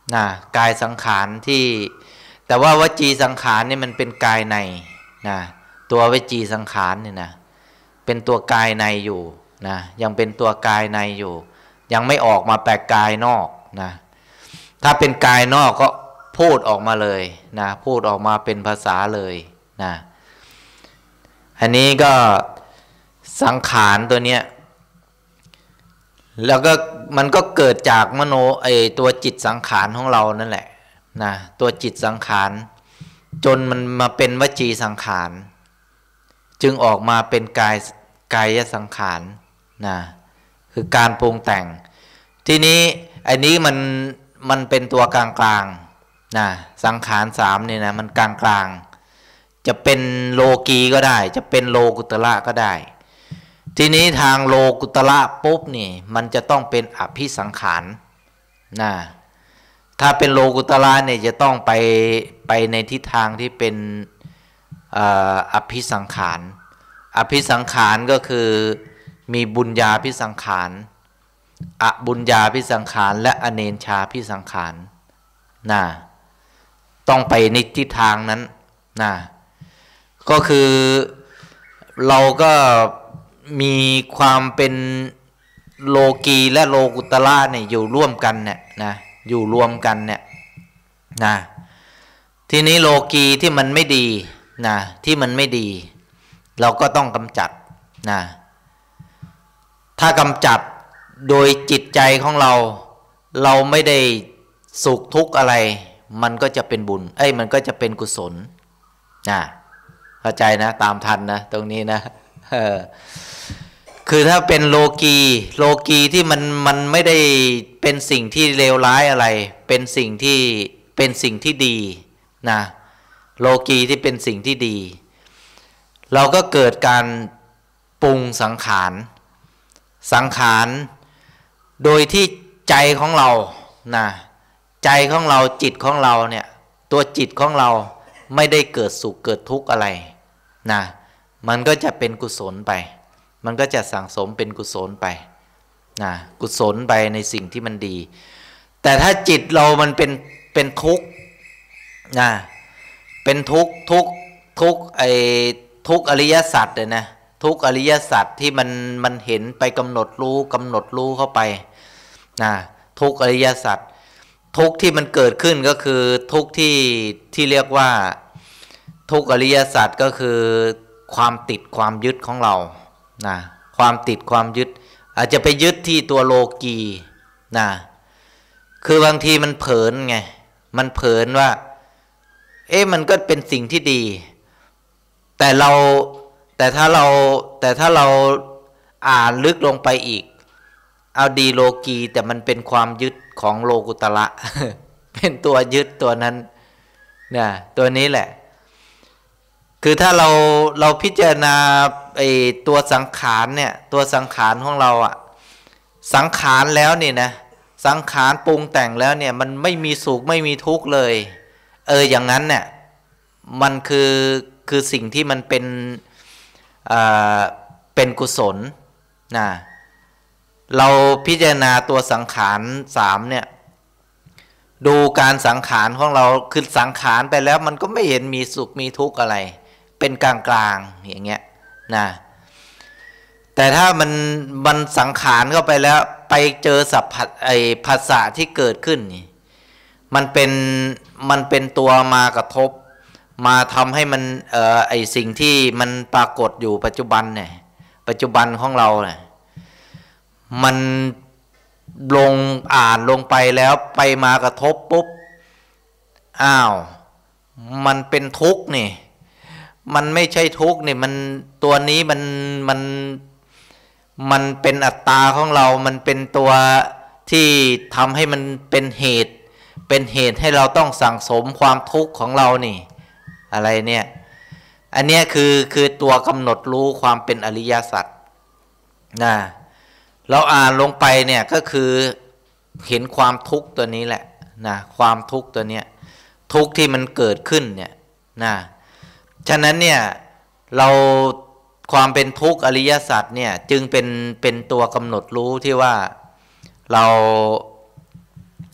นะกายสังขารที่แต่ว่าวจีสังขารนี่มันเป็นกายในนะตัววจีสังขารนี่นะเป็นตัวกายในอยู่นะยังเป็นตัวกายในอยู่ยังไม่ออกมาแปลกกายนอกนะถ้าเป็นกายนอกก็พูดออกมาเลยนะพูดออกมาเป็นภาษาเลยนะอันนี้ก็สังขารตัวเนี้ยแล้วก็มันก็เกิดจากมโนไอตัวจิตสังขารของเรานั่นแหละนะตัวจิตสังขารจนมันมาเป็นวจีสังขารจึงออกมาเป็นกายกายสังขารนะคือการปรุงแต่งทีนี้อันนี้มันมันเป็นตัวกลางกลางนะสังขารสามเนี่ยนะมันกลางกลางจะเป็นโลกีก็ได้จะเป็นโลกุตระก็ได้ทีนี้ทางโลกุตระปุ๊บนี่มันจะต้องเป็นอภิสังขารนะถ้าเป็นโลกุตระเนี่ยจะต้องไปไปในทิศทางที่เป็นอภิสังขารอภิสังขารก็คือมีบุญญาภิสังขารอบุญญาภิสังขารและอเนนชาภิสังขารนะต้องไปในทิศทางนั้นนะก็คือเราก็มีความเป็นโลกีและโลกุตระเนี่ยอยู่ร่วมกันเนี่ยนะอยู่รวมกันเนี่ยนะทีนี้โลกีที่มันไม่ดีนะที่มันไม่ดีเราก็ต้องกำจัดนะถ้ากำจัดโดยจิตใจของเราเราไม่ได้สุขทุกข์อะไรมันก็จะเป็นบุญเอ้ยมันก็จะเป็นกุศลนะเข้าใจนะตามทันนะตรงนี้นะเออคือถ้าเป็นโลกีโลกีที่มันมันไม่ได้เป็นสิ่งที่เลวร้ายอะไรเป็นสิ่งที่เป็นสิ่งที่ดีนะโลกีที่เป็นสิ่งที่ดีเราก็เกิดการปรุงสังขารสังขารโดยที่ใจของเรานะใจของเราจิตของเราเนี่ยตัวจิตของเราไม่ได้เกิดสุขเกิดทุกข์อะไรนะมันก็จะเป็นกุศลไปมันก็จะสั่งสมเป็นกุศลไปนะกุศลไปในสิ่งที่มันดีแต่ถ้าจิตเรามันเป็นเป็นทุกข์นะเป็นทุกข์ทุกข์ทุกข์ไอ้ทุกข์อริยสัจเลยนะทุกข์อริยสัจที่มันมันเห็นไปกำหนดรู้กำหนดรู้เข้าไปนะทุกข์อริยสัจทุกข์ที่มันเกิดขึ้นก็คือทุกข์ที่ที่เรียกว่าทุกข์อริยสัจก็คือความติดความยึดของเรานะความติดความยึดอาจจะไปยึดที่ตัวโลกีนะคือบางทีมันเผลอไงมันเผลอว่าเอ๊ะมันก็เป็นสิ่งที่ดีแต่เราแต่ถ้าเราแต่ถ้าเราอ่านลึกลงไปอีกเอาดีโลกีแต่มันเป็นความยึดของโลกุตระ เป็นตัวยึดตัวนั้นเนี่ยตัวนี้แหละคือถ้าเราเราพิจารณาไอ้ตัวสังขารเนี่ยตัวสังขารของเราอะสังขารแล้วนี่นะสังขารปรุงแต่งแล้วเนี่ยมันไม่มีสุขไม่มีทุกข์เลยเอออย่างนั้นเนี่ยมันคือคือสิ่งที่มันเป็นอ่าเป็นกุศลนะเราพิจารณาตัวสังขารสามเนี่ยดูการสังขารของเราคือสังขารไปแล้วมันก็ไม่เห็นมีสุขมีทุกข์อะไรเป็นกลางกลางอย่างเงี้ยนะแต่ถ้ามันมันสังขารเข้าไปแล้วไปเจอสัพพะไอ้ภาษาที่เกิดขึ้นนี่มันเป็นมันเป็นตัวมากระทบมาทำให้มันเอ่อไอ้สิ่งที่มันปรากฏอยู่ปัจจุบันเนี่ยปัจจุบันของเราเนี่ยมันลงอ่านลงไปแล้วไปมากระทบปุ๊บอ้าวมันเป็นทุกข์นี่มันไม่ใช่ทุกข์นี่มันตัวนี้มันมันมันเป็นอัตตาของเรามันเป็นตัวที่ทำให้มันเป็นเหตุเป็นเหตุให้เราต้องสั่งสมความทุกข์ของเรานี่อะไรเนี่ยอันเนี้ยคือคือตัวกำหนดรู้ความเป็นอริยสัจนะเราอ่านลงไปเนี่ยก็คือเห็นความทุกข์ตัวนี้แหละนะความทุกข์ตัวเนี้ยทุกข์ที่มันเกิดขึ้นเนี่ยนะฉะนั้นเนี่ยเราความเป็นทุกข์อริยสัจเนี่ยจึงเป็นเป็นตัวกำหนดรู้ที่ว่าเรา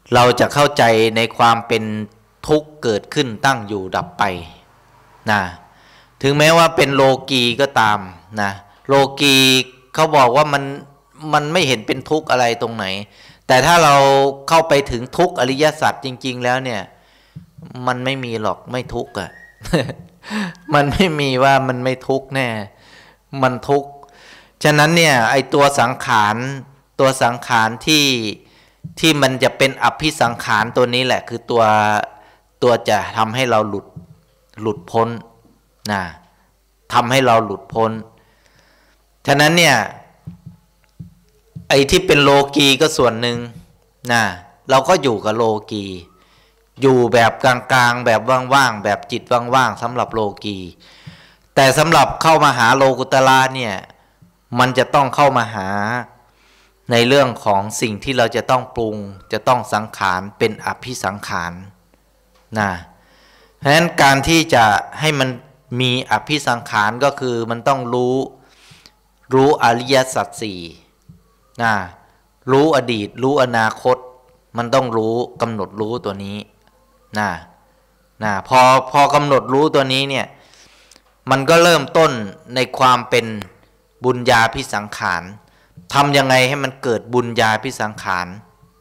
เราจะเข้าใจในความเป็นทุกข์เกิดขึ้นตั้งอยู่ดับไปนะถึงแม้ว่าเป็นโลกีก็ตามนะโลกีเขาบอกว่ามันมันไม่เห็นเป็นทุกข์อะไรตรงไหนแต่ถ้าเราเข้าไปถึงทุกข์อริยสัจจริงๆแล้วเนี่ยมันไม่มีหรอกไม่ทุกข์อ่ะ มันไม่มีว่ามันไม่ทุกข์แน่มันทุกข์ฉะนั้นเนี่ยไอตัวสังขารตัวสังขารที่ที่มันจะเป็นอภิสังขารตัวนี้แหละคือตัวตัวจะทำให้เราหลุดหลุดพ้นนะทำให้เราหลุดพ้นฉะนั้นเนี่ยไอ้ที่เป็นโลกีก็ส่วนหนึ่งนะเราก็อยู่กับโลกีอยู่แบบกลางๆแบบว่างๆแบบจิตว่างๆสำหรับโลกีแต่สำหรับเข้ามาหาโลกุตระเนี่ยมันจะต้องเข้ามาหาในเรื่องของสิ่งที่เราจะต้องปรุงจะต้องสังขารเป็นอภิสังขารนะเพราะฉะนั้นการที่จะให้มันมีอภิสังขารก็คือมันต้องรู้รู้อริยสัจสี่นะรู้อดีตรู้อนาคตมันต้องรู้กำหนดรู้ตัวนี้นะนะพอพอกำหนดรู้ตัวนี้เนี่ยมันก็เริ่มต้นในความเป็นบุญญาภิสังขารทำยังไงให้มันเกิดบุญญาภิสังขาร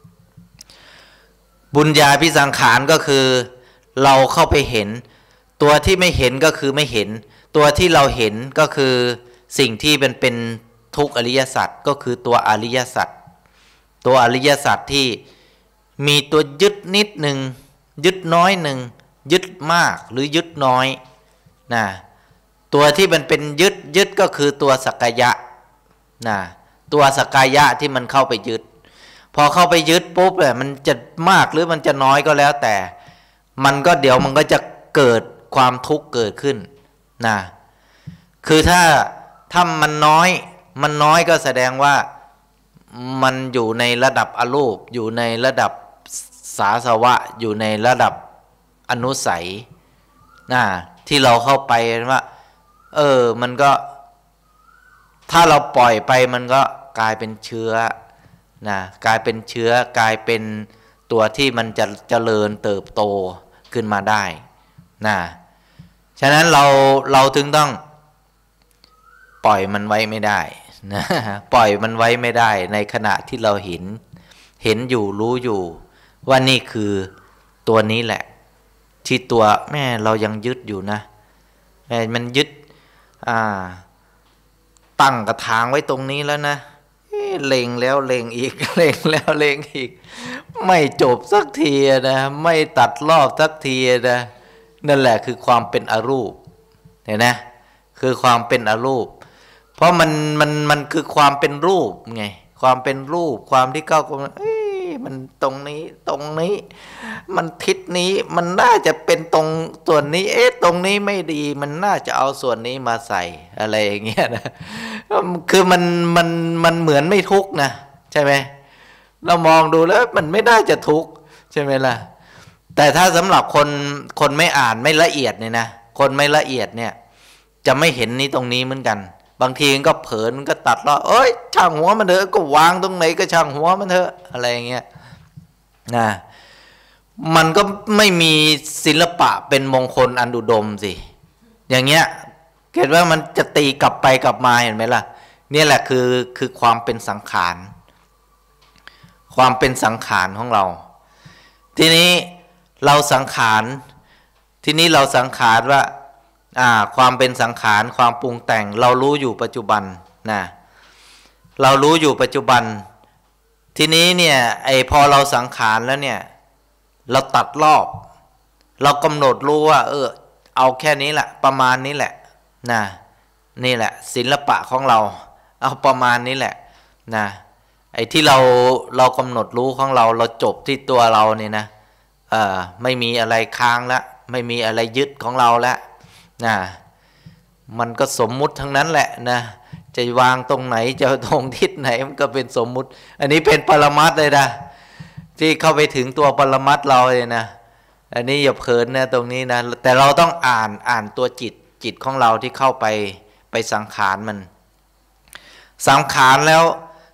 บุญญาภิสังขารก็คือเราเข้าไปเห็นตัวที่ไม่เห็นก็คือไม่เห็นตัวที่เราเห็นก็คือสิ่งที่เป็นเป็นทุกข์อริยสัจก็คือตัวอริยสัจตัวอริยสัจที่มีตัวยึดนิดหนึ่งยึดน้อยหนึ่งยึดมากหรือยึดน้อยนะตัวที่มันเป็นยึดยึดก็คือตัวสักกายะนะตัวสักกายะที่มันเข้าไปยึดพอเข้าไปยึดปุ๊บเนี่ยมันจะมากหรือมันจะน้อยก็แล้วแต่มันก็เดี๋ยวมันก็จะเกิดความทุกข์เกิดขึ้นนะคือถ้าถ้ามันน้อยมันน้อยก็แสดงว่ามันอยู่ในระดับอรูปอยู่ในระดับสาสวะอยู่ในระดับอนุสัยนะที่เราเข้าไปว่าเออมันก็ถ้าเราปล่อยไปมันก็กลายเป็นเชื้อนะกลายเป็นเชื้อกลายเป็นตัวที่มันจะเจริญเติบโตขึ้นมาได้นะฉะนั้นเราเราถึงต้องปล่อยมันไว้ไม่ได้นะปล่อยมันไว้ไม่ได้ในขณะที่เราเห็นเห็นอยู่รู้อยู่ว่านี่คือตัวนี้แหละที่ตัวแม่เรายังยึดอยู่นะแม่มันยึดอ่าตั้งกระถางไว้ตรงนี้แล้วนะเล็งแล้วเล็งอีกเล็งแล้วเล็งอีกไม่จบสักทีนะไม่ตัดรอบสักทีนะนั่นแหละคือความเป็นอรูปเห็นไหมคือความเป็นอรูปเพราะมันมันมันคือความเป็นรูปไงความเป็นรูปความที่เข้ากันเอ้ยมันตรงนี้ตรงนี้มันทิศนี้มันน่าจะเป็นตรงส่วนนี้เอ๊ะตรงนี้ไม่ดีมันน่าจะเอาส่วนนี้มาใส่อะไรอย่างเงี้ยนะคือมันมันมันเหมือนไม่ทุกข์นะใช่ไหมเรามองดูแล้วมันไม่น่าจะทุกข์ใช่ไหมล่ะแต่ถ้าสำหรับคนคนไม่อ่านไม่ละเอียดเนี่ยนะคนไม่ละเอียดเนี่ยจะไม่เห็นนี้ตรงนี้เหมือนกันบางทีก็เผลอก็ตัดล้อเอ้ยช่างหัวมันเถอะก็วางตรงไหนก็ช่างหัวมันเถอะอะไรอย่างเงี้ยนะมันก็ไม่มีศิลปะเป็นมงคลอันอุดมสิอย่างเงี้ยเกิดว่ามันจะตีกลับไปกลับมาเห็นไหมล่ะเนี่ยแหละคือคือความเป็นสังขารความเป็นสังขารของเราทีนี้เราสังขารทีนี้เราสังขารว่าอ่าความเป็นสังขารความปรุงแต่งเรารู้อยู่ปัจจุบันนะเรารู้อยู่ปัจจุบันทีนี้เนี่ยไอพอเราสังขารแล้วเนี่ยเราตัดรอบเรากำหนดรู้ว่าเออเอาแค่นี้แหละประมาณนี้แหละนะนี่แหละศิลปะของเราเอาประมาณนี้แหละนะไอ้ที่เราเรากำหนดรู้ของเราเราจบที่ตัวเราเนี่ยนะเออไม่มีอะไรค้างแล้วไม่มีอะไรยึดของเราแล้วนะมันก็สมมุติทั้งนั้นแหละนะจะวางตรงไหนจะตรงทิศไหนมันก็เป็นสมมุติอันนี้เป็นปรมัตถ์เลยนะที่เข้าไปถึงตัวปรมัตถ์เราเลยนะอันนี้อย่าเพลินนะตรงนี้นะแต่เราต้องอ่านอ่านตัวจิตจิตของเราที่เข้าไปไปสังขารมันสังขารแล้ว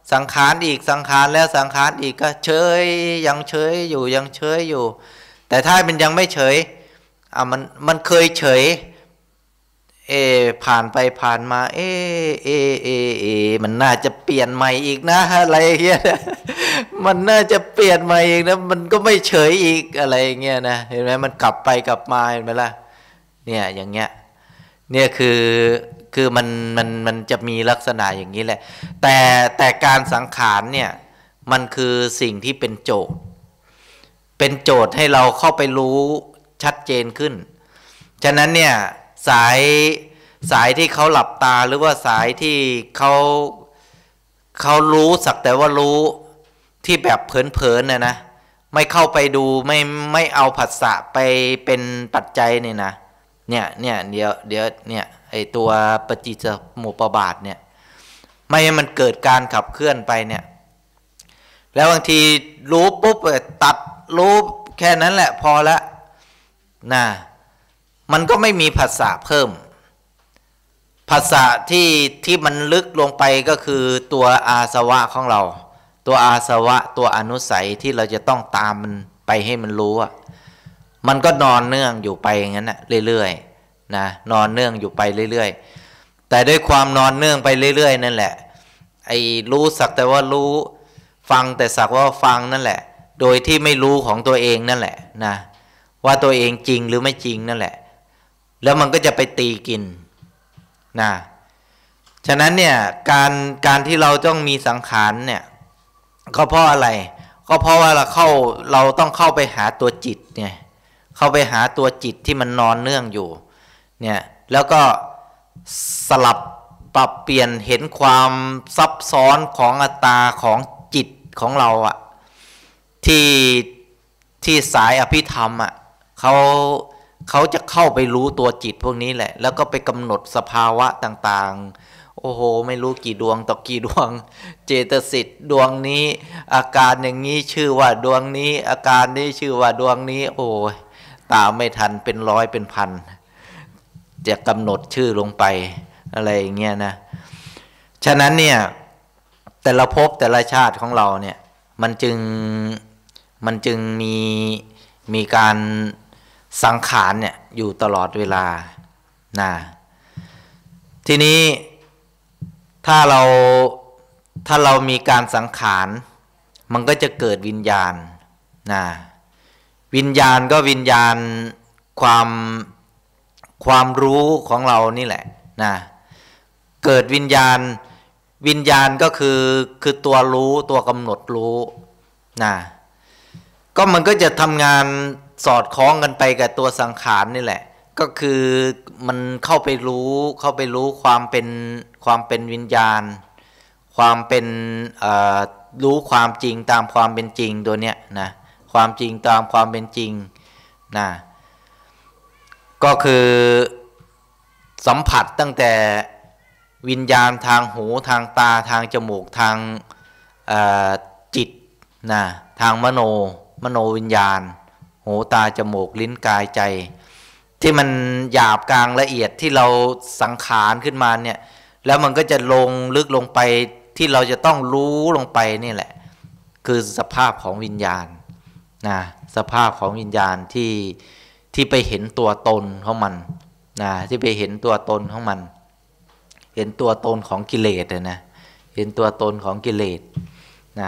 สังขารอีกสังขารแล้วสังขารอีกก็เฉยยังเฉยอยู่ยังเฉยอยู่แต่ถ้ามันยังไม่เฉยอ่ะมันมันเคยเฉยเอผ่านไปผ่านมาเอเอเอเอมันน่าจะเปลี่ยนใหม่อีกนะอะไรเงี้ยมันน่าจะเปลี่ยนใหม่อีกนะมันก็ไม่เฉยอีกอะไรเงี้ยนะเห็นไหมมันกลับไปกลับมาเห็นไหมล่ะเนี่ยอย่างเงี้ยเนี่ยคือคือมันมันมันจะมีลักษณะอย่างนี้แหละแต่แต่การสังขารเนี่ยมันคือสิ่งที่เป็นโจทย์เป็นโจทย์ให้เราเข้าไปรู้ชัดเจนขึ้นฉะนั้นเนี่ยสายสายที่เขาหลับตาหรือว่าสายที่เขาเขารู้สักแต่ว่ารู้ที่แบบเผลอๆน่ะนะไม่เข้าไปดูไม่ไม่เอาผัสสะไปเป็นปัจจัยเนี่ยนะเนี่ยเนี่ยเดี๋ยวเดี๋ยวเนี่ยไอตัวปฏิจจสมุปบาทเนี่ยไม่ให้มันเกิดการขับเคลื่อนไปเนี่ยแล้วบางทีรู้ปุ๊บตัดรู้แค่นั้นแหละพอละนะมันก็ไม่มีผัสสะเพิ่มผัสสะที่ที่มันลึกลงไปก็คือตัวอาสวะของเราตัวอาสวะตัวอนุสัยที่เราจะต้องตามมันไปให้มันรู้อ่ะมันก็นอนเนื่องอยู่ไปอย่างนั้นนะเรื่อยๆนะนอนเนื่องอยู่ไปเรื่อยๆแต่ด้วยความนอนเนื่องไปเรื่อยๆนั่นแหละไอ้รู้สักแต่ว่ารู้ฟังแต่สักว่าฟังนั่นแหละโดยที่ไม่รู้ของตัวเองนั่นแหละนะว่าตัวเองจริงหรือไม่จริงนั่นแหละแล้วมันก็จะไปตีกินนะฉะนั้นเนี่ยการการที่เราต้องมีสังขารเนี่ยก็เพราะอะไรก็เพราะว่าเราเข้าเราต้องเข้าไปหาตัวจิตเนี่ยเข้าไปหาตัวจิตที่มันนอนเนื่องอยู่เนี่ยแล้วก็สลับปรับเปลี่ยนเห็นความซับซ้อนของอัตตาของจิตของเราอะที่ที่สายอภิธรรมอะเขาเขาจะเข้าไปรู้ตัวจิตพวกนี้แหละแล้วก็ไปกำหนดสภาวะต่างๆโอ้โหไม่รู้กี่ดวงต่อกี่ดวงเจตสิกดวงนี้อาการอย่างนี้ชื่อว่าดวงนี้อาการนี้ชื่อว่าดวงนี้โอ้ยตามไม่ทันเป็นร้อยเป็นพันจะกำหนดชื่อลงไปอะไรอย่างเงี้ยนะฉะนั้นเนี่ยแต่ละภพแต่ละชาติของเราเนี่ยมันจึงมันจึงมีมีการสังขารเนี่ยอยู่ตลอดเวลานะทีนี้ถ้าเราถ้าเรามีการสังขารมันก็จะเกิดวิญญาณนะวิญญาณก็วิญญาณความความรู้ของเรานี่แหละนะเกิดวิญญาณวิญญาณก็คือคือตัวรู้ตัวกำหนดรู้นะก็มันก็จะทำงานสอดคล้องกันไปกับตัวสังขารนี่แหละก็คือมันเข้าไปรู้เข้าไปรู้ความเป็นความเป็นวิญญาณความเป็นรู้ความจริงตามความเป็นจริงตัวเนี้ยนะความจริงตามความเป็นจริงนะก็คือสัมผัสตั้งแต่วิญญาณทางหูทางตาทางจมูกทางจิตนะทางมโนมโนวิญญาณหูตาจมูกลิ้นกายใจที่มันหยาบกลางละเอียดที่เราสังขารขึ้นมาเนี่ยแล้วมันก็จะลงลึกลงไปที่เราจะต้องรู้ลงไปนี่แหละคือสภาพของวิญญาณนะสภาพของวิญญาณที่ที่ไปเห็นตัวตนของมันนะที่ไปเห็นตัวตนของมันเห็นตัวตนของกิเลสนะเห็นตัวตนของกิเลสนะ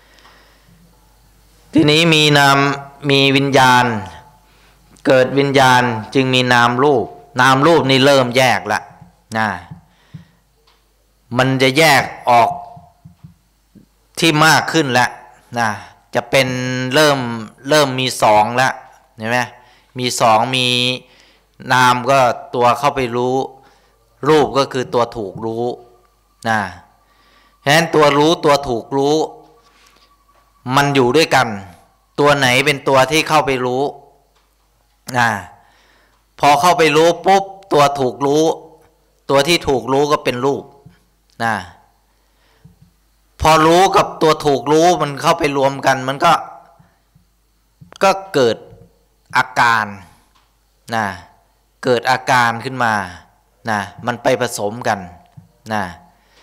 ทีนี้มีนามมีวิญญาณเกิดวิญญาณจึงมีนามรูปนามรูปนี่เริ่มแยกละนะมันจะแยกออกที่มากขึ้นแล้วนะจะเป็นเริ่มเริ่มมีสองแล้วเห็นไหมมีสองมีนามก็ตัวเข้าไปรู้รูปก็คือตัวถูกรู้นะฉะนั้นตัวรู้ตัวถูกรู้มันอยู่ด้วยกันตัวไหนเป็นตัวที่เข้าไปรู้นะพอเข้าไปรู้ปุ๊บตัวถูกรู้ตัวที่ถูกรู้ก็เป็นรูปนะพอรู้กับตัวถูกรู้มันเข้าไปรวมกันมันก็ก็เกิดอาการนะเกิดอาการขึ้นมานะมันไปผสมกันนะฉ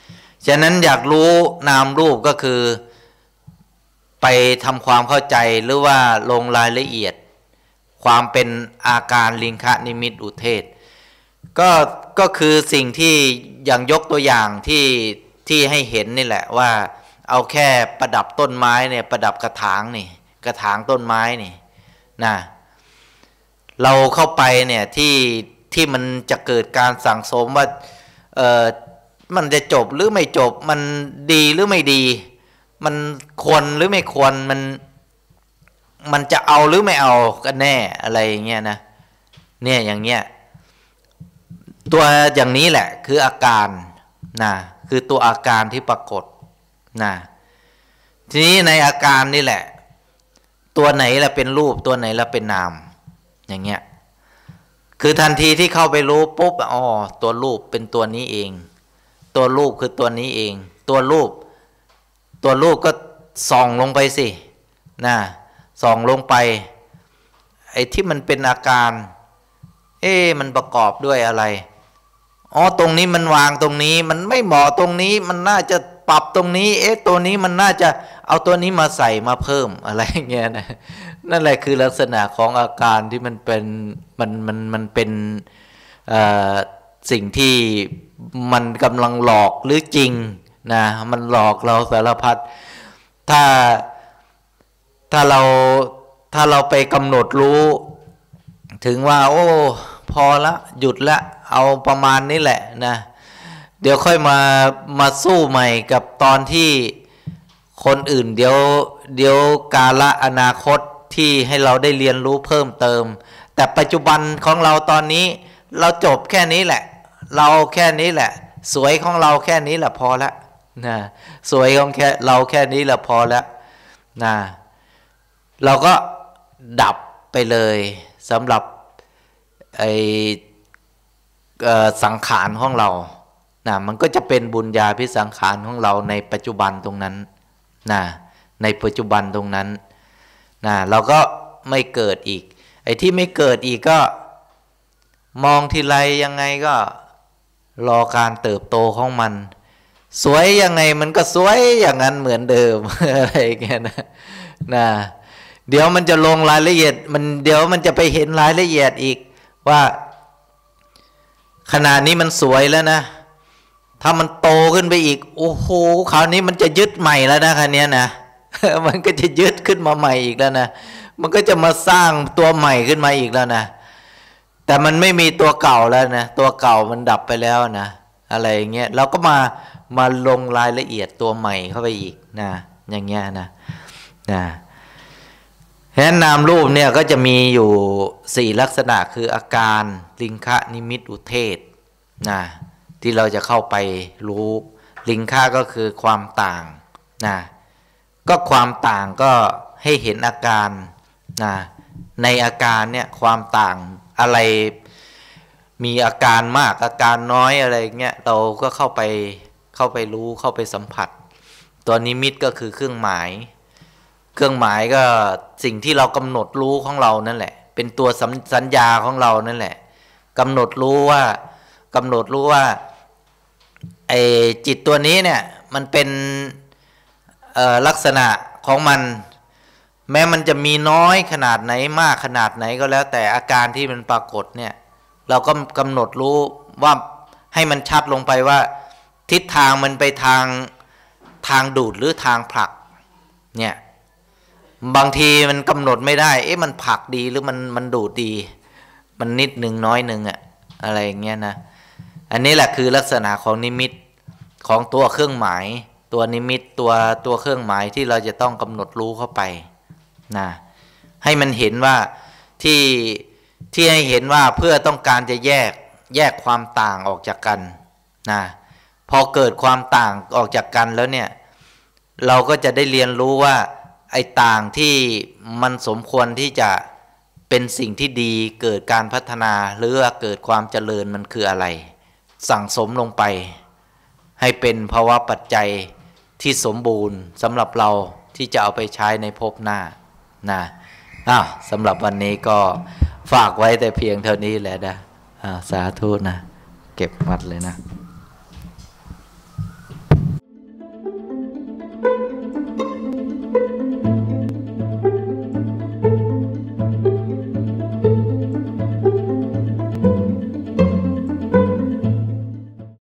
ฉะนั้นอยากรู้นามรูปก็คือไปทำความเข้าใจหรือว่าลงรายละเอียดความเป็นอาการลิงคะนิมิตอุเทศก็ก็คือสิ่งที่อย่างยกตัวอย่างที่ที่ให้เห็นนี่แหละว่าเอาแค่ประดับต้นไม้เนี่ยประดับกระถางนี่กระถางต้นไม้นี่นะเราเข้าไปเนี่ยที่ที่มันจะเกิดการสั่งสมว่าเออมันจะจบหรือไม่จบมันดีหรือไม่ดีมันควรหรือไม่ควรมันมันจะเอาหรือไม่เอากันแน่อะไรอย่างเงี้ยนะเนี่ยอย่างเงี้ยตัวอย่างนี้แหละคืออาการนะคือตัวอาการที่ปรากฏนะทีนี้ในอาการนี่แหละตัวไหนละเป็นรูปตัวไหนละเป็นนามอย่างเงี้ยคือทันทีที่เข้าไปรู้ปุ๊บอ๋อตัวรูปเป็นตัวนี้เองตัวรูปคือตัวนี้เองตัวรูปตัวรูปก็ส่องลงไปสินะส่องลงไปไอ้ที่มันเป็นอาการเอ๊ะมันประกอบด้วยอะไรอ๋อตรงนี้มันวางตรงนี้มันไม่เหมาะตรงนี้มันน่าจะปรับตรงนี้เอ๊ะตัวนี้มันน่าจะเอาตัวนี้มาใส่มาเพิ่มอะไรเงี้ยนะนั่นแหละคือลักษณะของอาการที่มันเป็นมันมันมันเป็นสิ่งที่มันกำลังหลอกหรือจริงนะมันหลอกเราสารพัดถ้าถ้าเราถ้าเราไปกำหนดรู้ถึงว่าโอ้พอละหยุดละเอาประมาณนี้แหละนะเดี๋ยวค่อยมามาสู้ใหม่กับตอนที่คนอื่นเดี๋ยวเดี๋ยวกาละอนาคตที่ให้เราได้เรียนรู้เพิ่มเติมแต่ปัจจุบันของเราตอนนี้เราจบแค่นี้แหละเราแค่นี้แหละสวยของเราแค่นี้แหละพอละนะสวยของแค่เราแค่นี้แหละพอละนะเราก็ดับไปเลยสำหรับไอสังขารของเรานะมันก็จะเป็นบุญญาภิสังขารของเราในปัจจุบันตรงนั้นนะในปัจจุบันตรงนั้นนะเราก็ไม่เกิดอีกไอ้ที่ไม่เกิดอีกก็มองทีไรยังไงก็รอการเติบโตของมันสวยยังไงมันก็สวยอย่างนั้นเหมือนเดิม อะไรอย่างเงี้ยนะนะเดี๋ยวมันจะลงรายละเอียดมันเดี๋ยวมันจะไปเห็นรายละเอียดอีกว่าขนาดนี้มันสวยแล้วนะถ้ามันโตขึ้นไปอีกโอ้โหคราวนี้มันจะยึดใหม่แล้วนะคันนี้นะ มันก็จะยึดขึ้นมาใหม่อีกแล้วนะมันก็จะมาสร้างตัวใหม่ขึ้นมาอีกแล้วนะแต่มันไม่มีตัวเก่าแล้วนะตัวเก่ามันดับไปแล้วนะอะไรอย่างเงี้ยเราก็มามาลงรายละเอียดตัวใหม่เข้าไปอีกนะอย่างเงี้ยนะนะฉะนั้นนามรูปเนี่ยก็จะมีอยู่สี่ลักษณะคืออาการลิงคะนิมิตอุเทศนะที่เราจะเข้าไปรู้ลิงคะก็คือความต่างนะก็ความต่างก็ให้เห็นอาการนะในอาการเนี่ยความต่างอะไรมีอาการมากอาการน้อยอะไรเงี้ยเราก็เข้าไปเข้าไปรู้เข้าไปสัมผัสตัวนิมิตก็คือเครื่องหมายเครื่องหมายก็สิ่งที่เรากำหนดรู้ของเรานั่นแหละเป็นตัวสัญญาของเรานั่นแหละกำหนดรู้ว่ากำหนดรู้ว่าไอ้จิตตัวนี้เนี่ยมันเป็นลักษณะของมันแม้มันจะมีน้อยขนาดไหนมากขนาดไหนก็แล้วแต่อาการที่มันปรากฏเนี่ยเราก็กำหนดรู้ว่าให้มันชัดลงไปว่าทิศทางมันไปทางทางดูดหรือทางผลักเนี่ยบางทีมันกำหนดไม่ได้เอ๊ะมันผลักดีหรือมันมันดูดดีมันนิดหนึ่งน้อยหนึ่งอะอะไรอย่างเงี้ยนะอันนี้แหละคือลักษณะของนิมิตของตัวเครื่องหมายตัวนิมิตตัวตัวเครื่องหมายที่เราจะต้องกำหนดรู้เข้าไปนะให้มันเห็นว่าที่ที่ให้เห็นว่าเพื่อต้องการจะแยกแยกความต่างออกจากกันนะพอเกิดความต่างออกจากกันแล้วเนี่ยเราก็จะได้เรียนรู้ว่าไอ้ต่างที่มันสมควรที่จะเป็นสิ่งที่ดีเกิดการพัฒนาหรือว่าเกิดความเจริญมันคืออะไรสั่งสมลงไปให้เป็นภาวะปัจจัยที่สมบูรณ์สำหรับเราที่จะเอาไปใช้ในภพหน้านะอ้าวสำหรับวันนี้ก็ฝากไว้แต่เพียงเท่านี้แหละนะอ้าวสาธุนะเก็บมัดเลยนะ